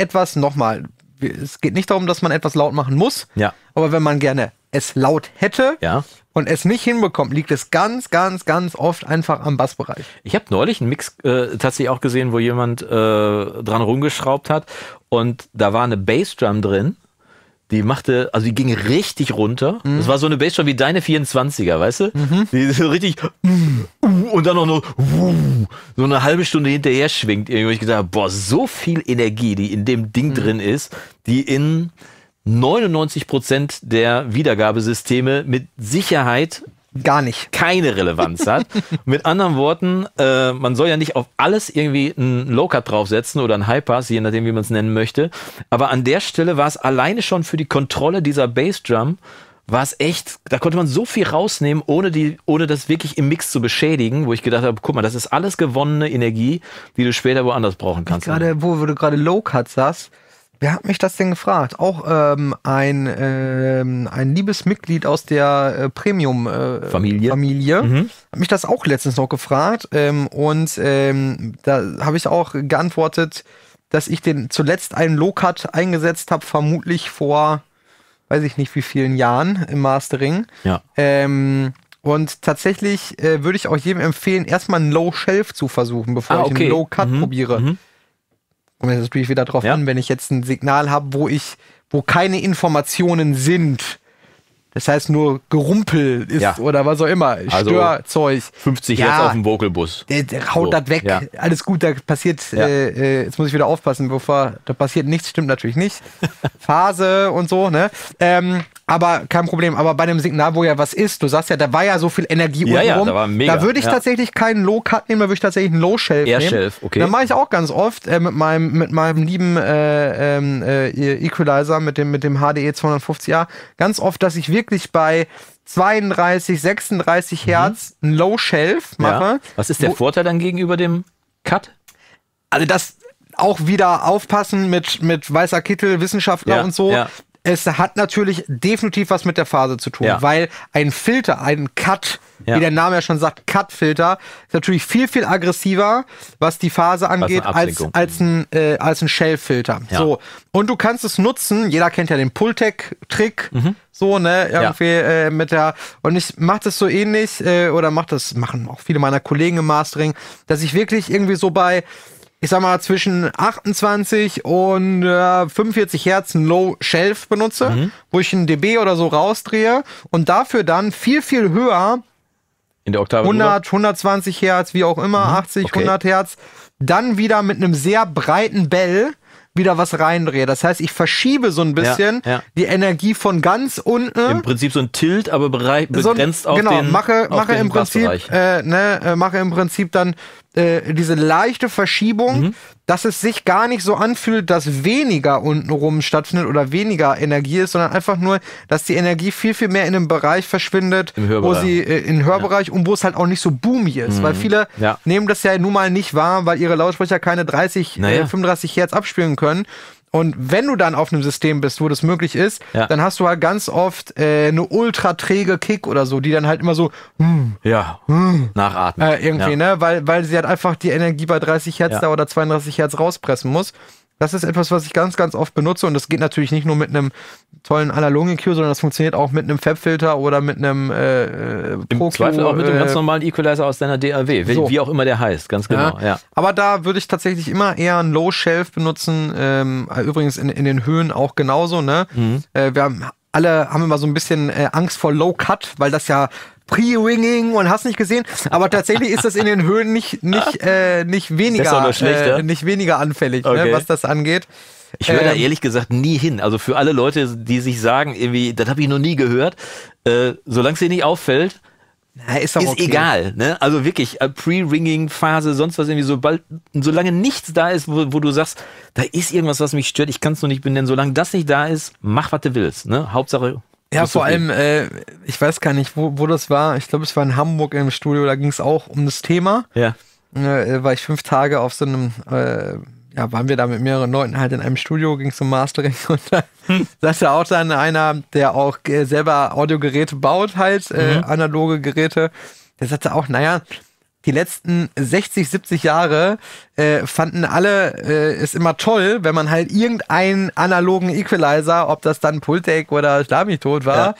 es geht nicht darum, dass man etwas laut machen muss, aber wenn man gerne es laut hätte und es nicht hinbekommt, liegt es ganz, ganz, ganz oft einfach am Bassbereich. Ich habe neulich einen Mix tatsächlich auch gesehen, wo jemand dran rumgeschraubt hat und da war eine Bassdrum drin, die ging richtig runter. Das war so eine Bassdrum wie deine 24er, weißt du? Die so richtig und dann noch so eine halbe Stunde hinterher schwingt. Irgendwie ich gedacht, boah, so viel Energie, die in dem Ding drin ist, die in 99% der Wiedergabesysteme mit Sicherheit gar nicht keine Relevanz hat. Mit anderen Worten, man soll ja nicht auf alles irgendwie einen Low-Cut draufsetzen oder einen High-Pass, je nachdem, wie man es nennen möchte. Aber an der Stelle war es alleine schon für die Kontrolle dieser Bassdrum, war es echt, da konnte man so viel rausnehmen, ohne das wirklich im Mix zu beschädigen, wo ich gedacht habe, guck mal, das ist alles gewonnene Energie, die du später woanders brauchen kannst. Wo du gerade Low-Cut sagst, wer hat mich das denn gefragt? Auch ein liebes Mitglied aus der Premium-Familie hat mich das auch letztens noch gefragt. Da habe ich auch geantwortet, dass ich zuletzt einen Low-Cut eingesetzt habe, vermutlich vor, weiß ich nicht wie vielen Jahren im Mastering. Ja. Und tatsächlich würde ich auch jedem empfehlen, erstmal einen Low-Shelf zu versuchen, bevor ich einen Low-Cut probiere. Kommt jetzt natürlich wieder drauf an, wenn ich jetzt ein Signal habe, wo keine Informationen sind. Das heißt nur Gerumpel ist oder was auch immer. Also Störzeug. 50 Hertz auf dem Vocalbus. Der haut das weg. Ja. Alles gut, da passiert, jetzt muss ich wieder aufpassen, da passiert nichts, stimmt natürlich nicht. Phase und so, ne? Aber kein Problem. Aber bei einem Signal, wo ja was ist, du sagst ja, da war ja so viel Energie untenrum. Da war mega. Da würde ich tatsächlich keinen Low-Cut nehmen, da würde ich tatsächlich einen Low-Shelf nehmen. Air-Shelf, okay. Dann mache ich auch ganz oft mit meinem lieben Equalizer, mit dem HDE 250A, ganz oft, dass ich wirklich bei 32, 36 Hertz einen Low-Shelf mache. Ja. Was ist der Vorteil dann gegenüber dem Cut? Also das auch wieder aufpassen mit weißer Kittel, Wissenschaftler und so. Ja. Es hat natürlich definitiv was mit der Phase zu tun, weil ein Filter, ein Cut, wie der Name ja schon sagt, Cut-Filter, ist natürlich viel, viel aggressiver, was die Phase angeht, als ein Shelf-Filter. Ja. So. Und du kannst es nutzen, jeder kennt ja den Pultec-Trick, so, ne, irgendwie und ich mache das so ähnlich, machen auch viele meiner Kollegen im Mastering, dass ich wirklich irgendwie so bei, ich sag mal, zwischen 28 und 45 Hertz ein Low-Shelf benutze, wo ich einen dB oder so rausdrehe und dafür dann viel, viel höher in der Oktave 100, 120 Hertz, wie auch immer, 80, 100 Hertz, dann wieder mit einem sehr breiten Bell wieder was reindrehe. Das heißt, ich verschiebe so ein bisschen die Energie von ganz unten. Im Prinzip so ein Tilt, aber begrenzt auf den mache im Prinzip dann diese leichte Verschiebung, dass es sich gar nicht so anfühlt, dass weniger untenrum stattfindet oder weniger Energie ist, sondern einfach nur, dass die Energie viel, viel mehr in einem Bereich verschwindet, wo sie im Hörbereich und wo es halt auch nicht so boomy ist. Weil viele nehmen das ja nun mal nicht wahr, weil ihre Lautsprecher keine 35 Hertz abspielen können. Und wenn du dann auf einem System bist, wo das möglich ist, dann hast du halt ganz oft eine ultra träge Kick oder so, die dann halt immer so nachatmen. Irgendwie, ne? Weil sie halt einfach die Energie bei 30 Hertz da oder 32 Hertz rauspressen muss. Das ist etwas, was ich ganz, ganz oft benutze und das geht natürlich nicht nur mit einem tollen analogen EQ, sondern das funktioniert auch mit einem FAB-Filter oder mit einem Im Zweifel auch mit dem ganz normalen Equalizer aus deiner DAW, wie auch immer der heißt, ganz genau. Ja. Aber da würde ich tatsächlich immer eher einen Low-Shelf benutzen, übrigens in den Höhen auch genauso, ne? Wir haben immer so ein bisschen Angst vor Low-Cut, weil das ja Pre-Ringing und hast nicht gesehen, aber tatsächlich ist das in den Höhen nicht weniger nicht weniger anfällig, ne, was das angeht. Ich höre da ehrlich gesagt nie hin. Also für alle Leute, die sich sagen, irgendwie, das habe ich noch nie gehört, solange es dir nicht auffällt, ist okay. Egal. Ne? Also wirklich, Pre-Ringing-Phase, sonst was irgendwie, solange nichts da ist, wo du sagst, da ist irgendwas, was mich stört, ich kann es nur nicht benennen, solange das nicht da ist, mach, was du willst. Ne? Hauptsache. Ja, vor allem, ich weiß gar nicht, wo das war. Ich glaube, es war in Hamburg im Studio, da ging es auch um das Thema. Ja. War ich 5 Tage auf so einem, waren wir da mit mehreren Leuten halt in einem Studio, ging es um Mastering und da saß ja auch dann einer, der auch selber Audiogeräte baut, halt, analoge Geräte. Der sagte auch, die letzten 60, 70 Jahre fanden alle es immer toll, wenn man halt irgendeinen analogen Equalizer, ob das dann Pultec oder Schlag-mich-tot war,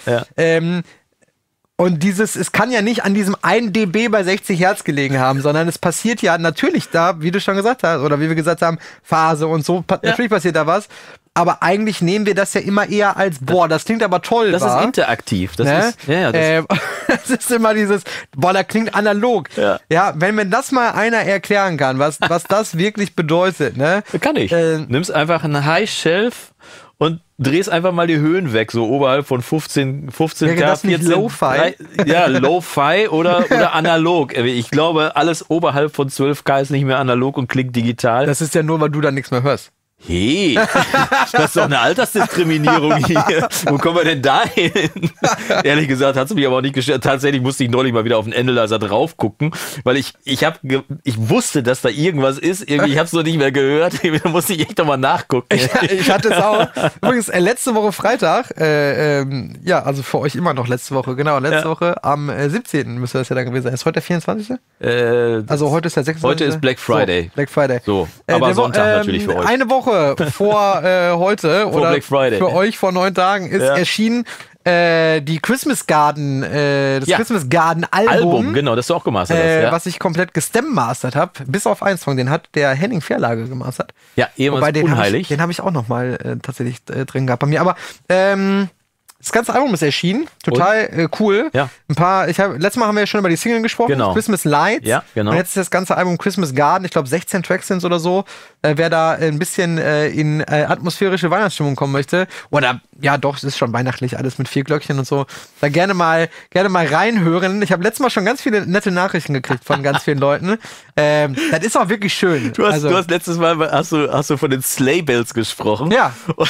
und es kann ja nicht an diesem 1 dB bei 60 Hertz gelegen haben, sondern es passiert ja natürlich da, wie du schon gesagt hast, oder wie wir gesagt haben, Phase und so, natürlich passiert da was. Aber eigentlich nehmen wir das ja immer eher als, das klingt aber toll. Das ist interaktiv. Das ist immer dieses, da klingt analog. Ja, wenn mir das mal einer erklären kann, was das wirklich bedeutet, ne? Kann ich. Nimmst einfach einen High Shelf und drehst einfach mal die Höhen weg, so oberhalb von 15 K, das nicht 14, Lo-Fi? Lo-Fi oder analog. Ich glaube, alles oberhalb von 12 K ist nicht mehr analog und klingt digital. Das ist ja nur, weil du dann nichts mehr hörst. Hey, das ist doch eine Altersdiskriminierung hier. Wo kommen wir denn da hin? Ehrlich gesagt, hat es mich aber auch nicht gestört. Tatsächlich musste ich neulich mal wieder auf den Analyzer drauf gucken, weil ich wusste, dass da irgendwas ist. Irgendwie, ich habe es noch nicht mehr gehört. Da musste ich echt nochmal nachgucken. Ich hatte es auch. Übrigens, letzte Woche Freitag, also für euch immer noch letzte Woche, genau, Woche am 17. müsste das ja dann gewesen sein. Ist heute der 24.? Also heute ist der 26. Heute ist Black Friday. So, Black Friday. So, aber Sonntag natürlich für euch. Eine Woche vor heute vor oder Black Friday. Für euch vor 9 Tagen ist erschienen die Christmas Garden, Christmas Garden Album, genau, das du auch gemastert hast, was ich komplett gestem-mastert habe, bis auf eins von, den hat der Henning Verlage gemastert. Ja, ehemals unheilig. Den habe ich auch noch mal tatsächlich drin gehabt bei mir, aber das ganze Album ist erschienen, total cool. Ja. Letztes Mal haben wir ja schon über die Single gesprochen, genau. Christmas Lights. Ja, genau. Und jetzt ist das ganze Album Christmas Garden, ich glaube 16 Tracks sind oder so. Wer da ein bisschen in atmosphärische Weihnachtsstimmung kommen möchte, oder es ist schon weihnachtlich, alles mit 4 Glöckchen und so, da gerne mal reinhören. Ich habe letztes Mal schon ganz viele nette Nachrichten gekriegt von ganz vielen Leuten. Das ist auch wirklich schön. Du hast letztes Mal hast du von den Sleigh Bells gesprochen. Ja.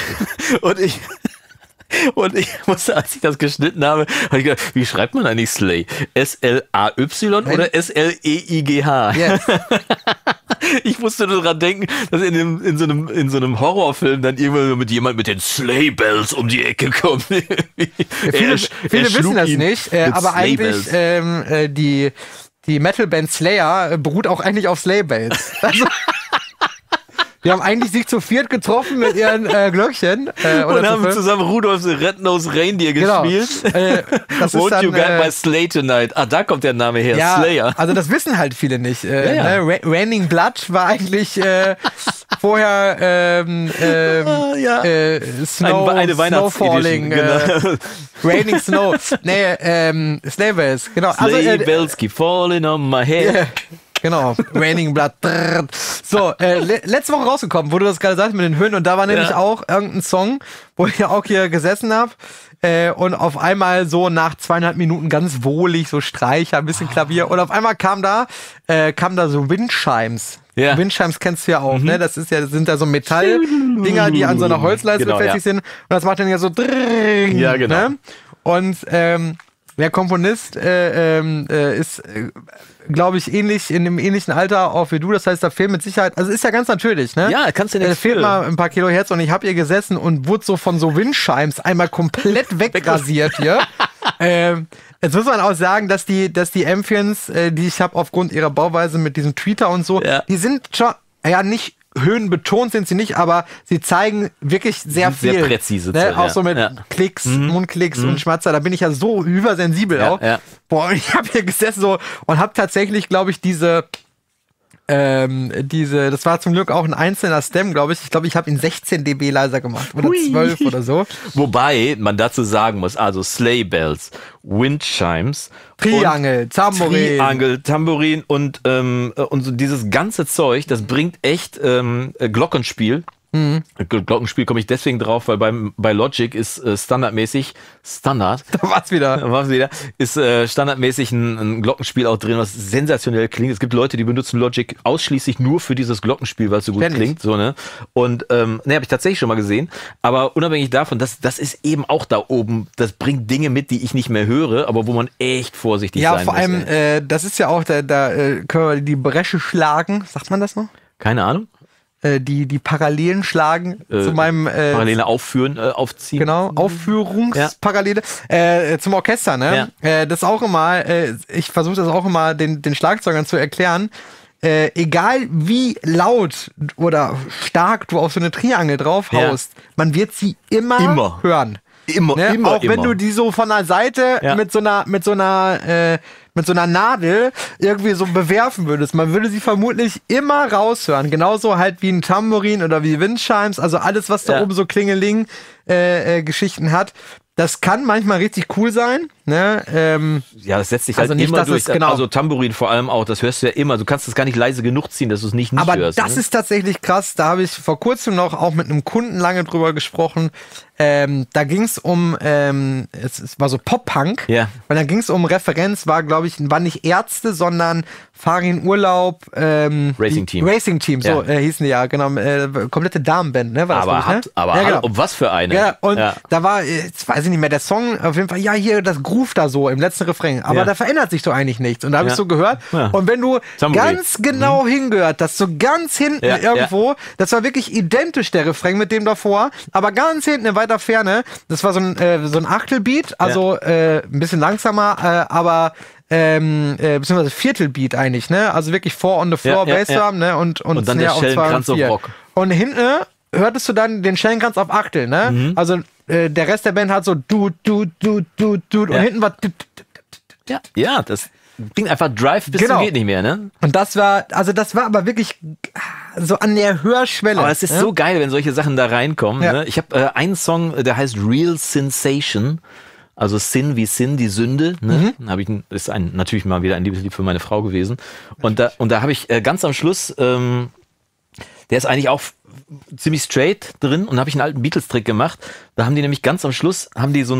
Und ich musste, als ich das geschnitten habe ich gedacht, wie schreibt man eigentlich Slay? S-L-A-Y oder S-L-E-I-G-H? Yes. Ich musste nur dran denken, dass in so einem Horrorfilm dann irgendwann mit jemand mit den Sleigh Bells um die Ecke kommt. Viele wissen das nicht, aber eigentlich die Metalband Slayer beruht auch eigentlich auf Sleigh Bells. Also die haben eigentlich sich zu viert getroffen mit ihren Glöckchen. Und haben zusammen Rudolph's Red-Nosed Reindeer gespielt. Won't you get my sleigh tonight? Da kommt der Name her, Slayer. Also das wissen halt viele nicht. Ne? Raining Blood war eigentlich vorher Snow Falling. Genau. Raining Snow. Sleigh Bells, genau. Sleigh Bells keep falling on my head. Genau, Raining Blood. So, letzte Woche rausgekommen, wo du das gerade sagst mit den Höhen. Und da war nämlich auch irgendein Song, wo ich auch hier gesessen habe. Und auf einmal so nach 2,5 Minuten ganz wohlig, so Streicher, ein bisschen Klavier. Und auf einmal kam da so Windchimes. Ja. Windchimes kennst du ja auch, ne? Das sind da so Metalldinger, die an so einer Holzleiste befestigt sind. Und das macht dann ja so Drrrring, ja, genau. Ne? Und der Komponist ist, glaube ich, in einem ähnlichen Alter auch wie du. Das heißt, da fehlt mit Sicherheit, also ist ja ganz natürlich, ne? Ja, kannst du nicht. Da fehlt mal ein paar Kilo Herz und ich habe hier gesessen und wurde so von so Windchimes einmal komplett wegrasiert hier. Jetzt muss man auch sagen, dass die Amphion's, die ich habe aufgrund ihrer Bauweise mit diesem Tweeter und so, die sind schon, ja, nicht höhenbetont sind sie nicht, aber sie zeigen wirklich sehr viel. Sehr präzise. Ne? Auch so mit Klicks, Mundklicks und Schmatzer. Da bin ich ja so übersensibel auch. Ja. Boah, und ich habe hier gesessen so und habe tatsächlich, glaube ich, das war zum Glück auch ein einzelner Stem, glaube ich. Ich glaube, ich habe ihn 16 dB leiser gemacht. Oder 12 oder so. Wobei man dazu sagen muss, also Sleigh Bells, Windchimes, Triangel, Tambourin und so dieses ganze Zeug, das bringt echt Glockenspiel. Glockenspiel komme ich deswegen drauf, weil bei Logic ist standardmäßig Da war's wieder. Ist standardmäßig ein Glockenspiel auch drin, was sensationell klingt. Es gibt Leute, die benutzen Logic ausschließlich nur für dieses Glockenspiel, weil es so gut klingt. So, ne? Und habe ich tatsächlich schon mal gesehen. Aber unabhängig davon, das ist eben auch da oben, das bringt Dinge mit, die ich nicht mehr höre, aber wo man echt vorsichtig sein muss. Ja, vor allem, das ist ja auch, da können wir die Bresche schlagen. Sagt man das noch? Keine Ahnung. Die Parallelen schlagen zu meinem Parallele aufziehen. Genau, Aufführungsparallele zum Orchester, ne? Ja. Das auch immer, ich versuche das auch immer den Schlagzeugern zu erklären. Egal wie laut oder stark du auf so eine Triangel draufhaust, man wird sie immer hören. Immer, ne? Immer. Auch wenn du die so von der Seite mit so einer Nadel irgendwie so bewerfen würdest. Man würde sie vermutlich immer raushören. Genauso halt wie ein Tambourin oder wie Windchimes. Also alles, was da oben so Klingeling Geschichten hat. Das kann manchmal richtig cool sein. Ne? Ja, das setzt sich halt immer durch. Also Tambourin vor allem auch, das hörst du ja immer. Du kannst das gar nicht leise genug ziehen, dass du es nicht hörst. Aber das ist tatsächlich krass. Da habe ich vor kurzem noch auch mit einem Kunden lange drüber gesprochen. Da ging es um, es war so Pop-Punk. Ja. Weil da ging es um Referenz, war nicht Ärzte, sondern Farin Urlaub. Racing Team. Racing Team, so hießen die ja, genau. Komplette Damenband, ne? War das genau. Was für eine. Ja, und da war, jetzt weiß ich nicht mehr, der Song, auf jeden Fall, ja, hier das Groove da so im letzten Refrain. Aber da verändert sich so eigentlich nichts. Und da habe ich so gehört. Ja. Und wenn du ganz genau hingehört, das so ganz hinten irgendwo, das war wirklich identisch, der Refrain mit dem davor, aber ganz hinten in weiter Ferne, das war so ein Achtelbeat, also ein bisschen langsamer, aber beziehungsweise Viertelbeat eigentlich, ne? Also wirklich Four on the Floor, Bassdrum, ne? Und dann der Schellenkranz auf Rock. Und hinten hörtest du dann den Schellenkranz auf Achtel, ne? Also der Rest der Band hat so du und hinten war ja, das ging einfach Drive bis zum geht nicht mehr, ne? Und das war aber wirklich so an der Hörschwelle. Aber es ist so geil, wenn solche Sachen da reinkommen. Ja. Ne? Ich habe einen Song, der heißt Real Sensation. Also Sin wie Sin, die Sünde. Ne? Ist natürlich mal wieder ein Liebeslied für meine Frau gewesen. Und da habe ich ganz am Schluss, der ist eigentlich auch ziemlich straight drin, und da habe ich einen alten Beatles-Trick gemacht. Da haben die nämlich ganz am Schluss, so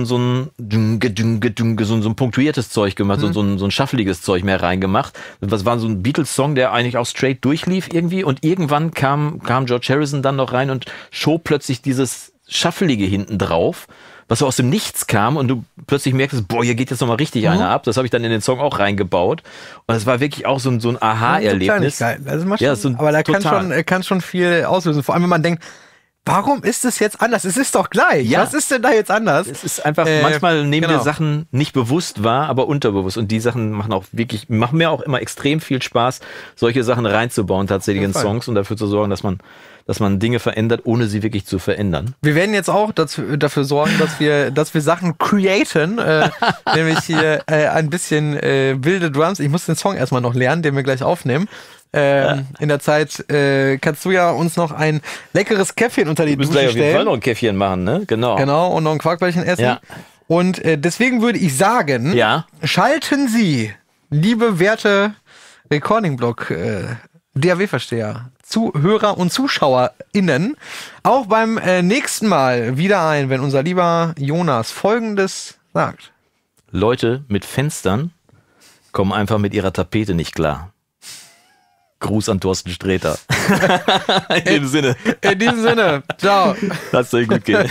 ein punktuiertes Zeug gemacht, so ein schaffeliges Zeug mehr reingemacht. Das war so ein Beatles-Song, der eigentlich auch straight durchlief irgendwie, und irgendwann kam George Harrison dann noch rein und schob plötzlich dieses Schaffelige hinten drauf, was so aus dem Nichts kam, und du plötzlich merkst, boah, hier geht jetzt nochmal richtig einer ab. Das habe ich dann in den Song auch reingebaut. Und das war wirklich auch so ein Aha-Erlebnis. Aber da kann schon viel auslösen. Vor allem, wenn man denkt, warum ist es jetzt anders? Es ist doch gleich. Ja. Was ist denn da jetzt anders? Es ist einfach, manchmal nehmen wir Sachen nicht bewusst wahr, aber unterbewusst. Und die Sachen machen mir auch immer extrem viel Spaß, solche Sachen reinzubauen tatsächlich in Songs und dafür zu sorgen, dass man Dinge verändert, ohne sie wirklich zu verändern. Wir werden jetzt auch dafür sorgen, dass wir Sachen createn, nämlich hier ein bisschen wilde Drums. Ich muss den Song erstmal noch lernen, den wir gleich aufnehmen. In der Zeit kannst du ja uns noch ein leckeres Käffchen unter die Dusche stellen. Du musst gleich auf jeden Fall noch ein Käffchen machen, ne? Genau, und noch ein Quarkbällchen essen. Ja. Und deswegen würde ich sagen, schalten Sie, liebe, werte Recording-Blog DAW-Versteher, Zuhörer und ZuschauerInnen auch beim nächsten Mal wieder ein, wenn unser lieber Jonas Folgendes sagt. Leute mit Fenstern kommen einfach mit ihrer Tapete nicht klar. Gruß an Thorsten Sträter. In diesem Sinne. Ciao. Lass es euch gut gehen.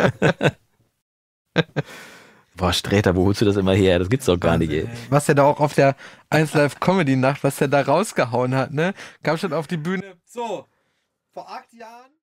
Boah, Sträter, wo holst du das immer her? Das gibt's doch gar nicht, ey. Was der da auch auf der 1Live Comedy Nacht, was der da rausgehauen hat, ne? Kam schon auf die Bühne. So, vor 8 Jahren.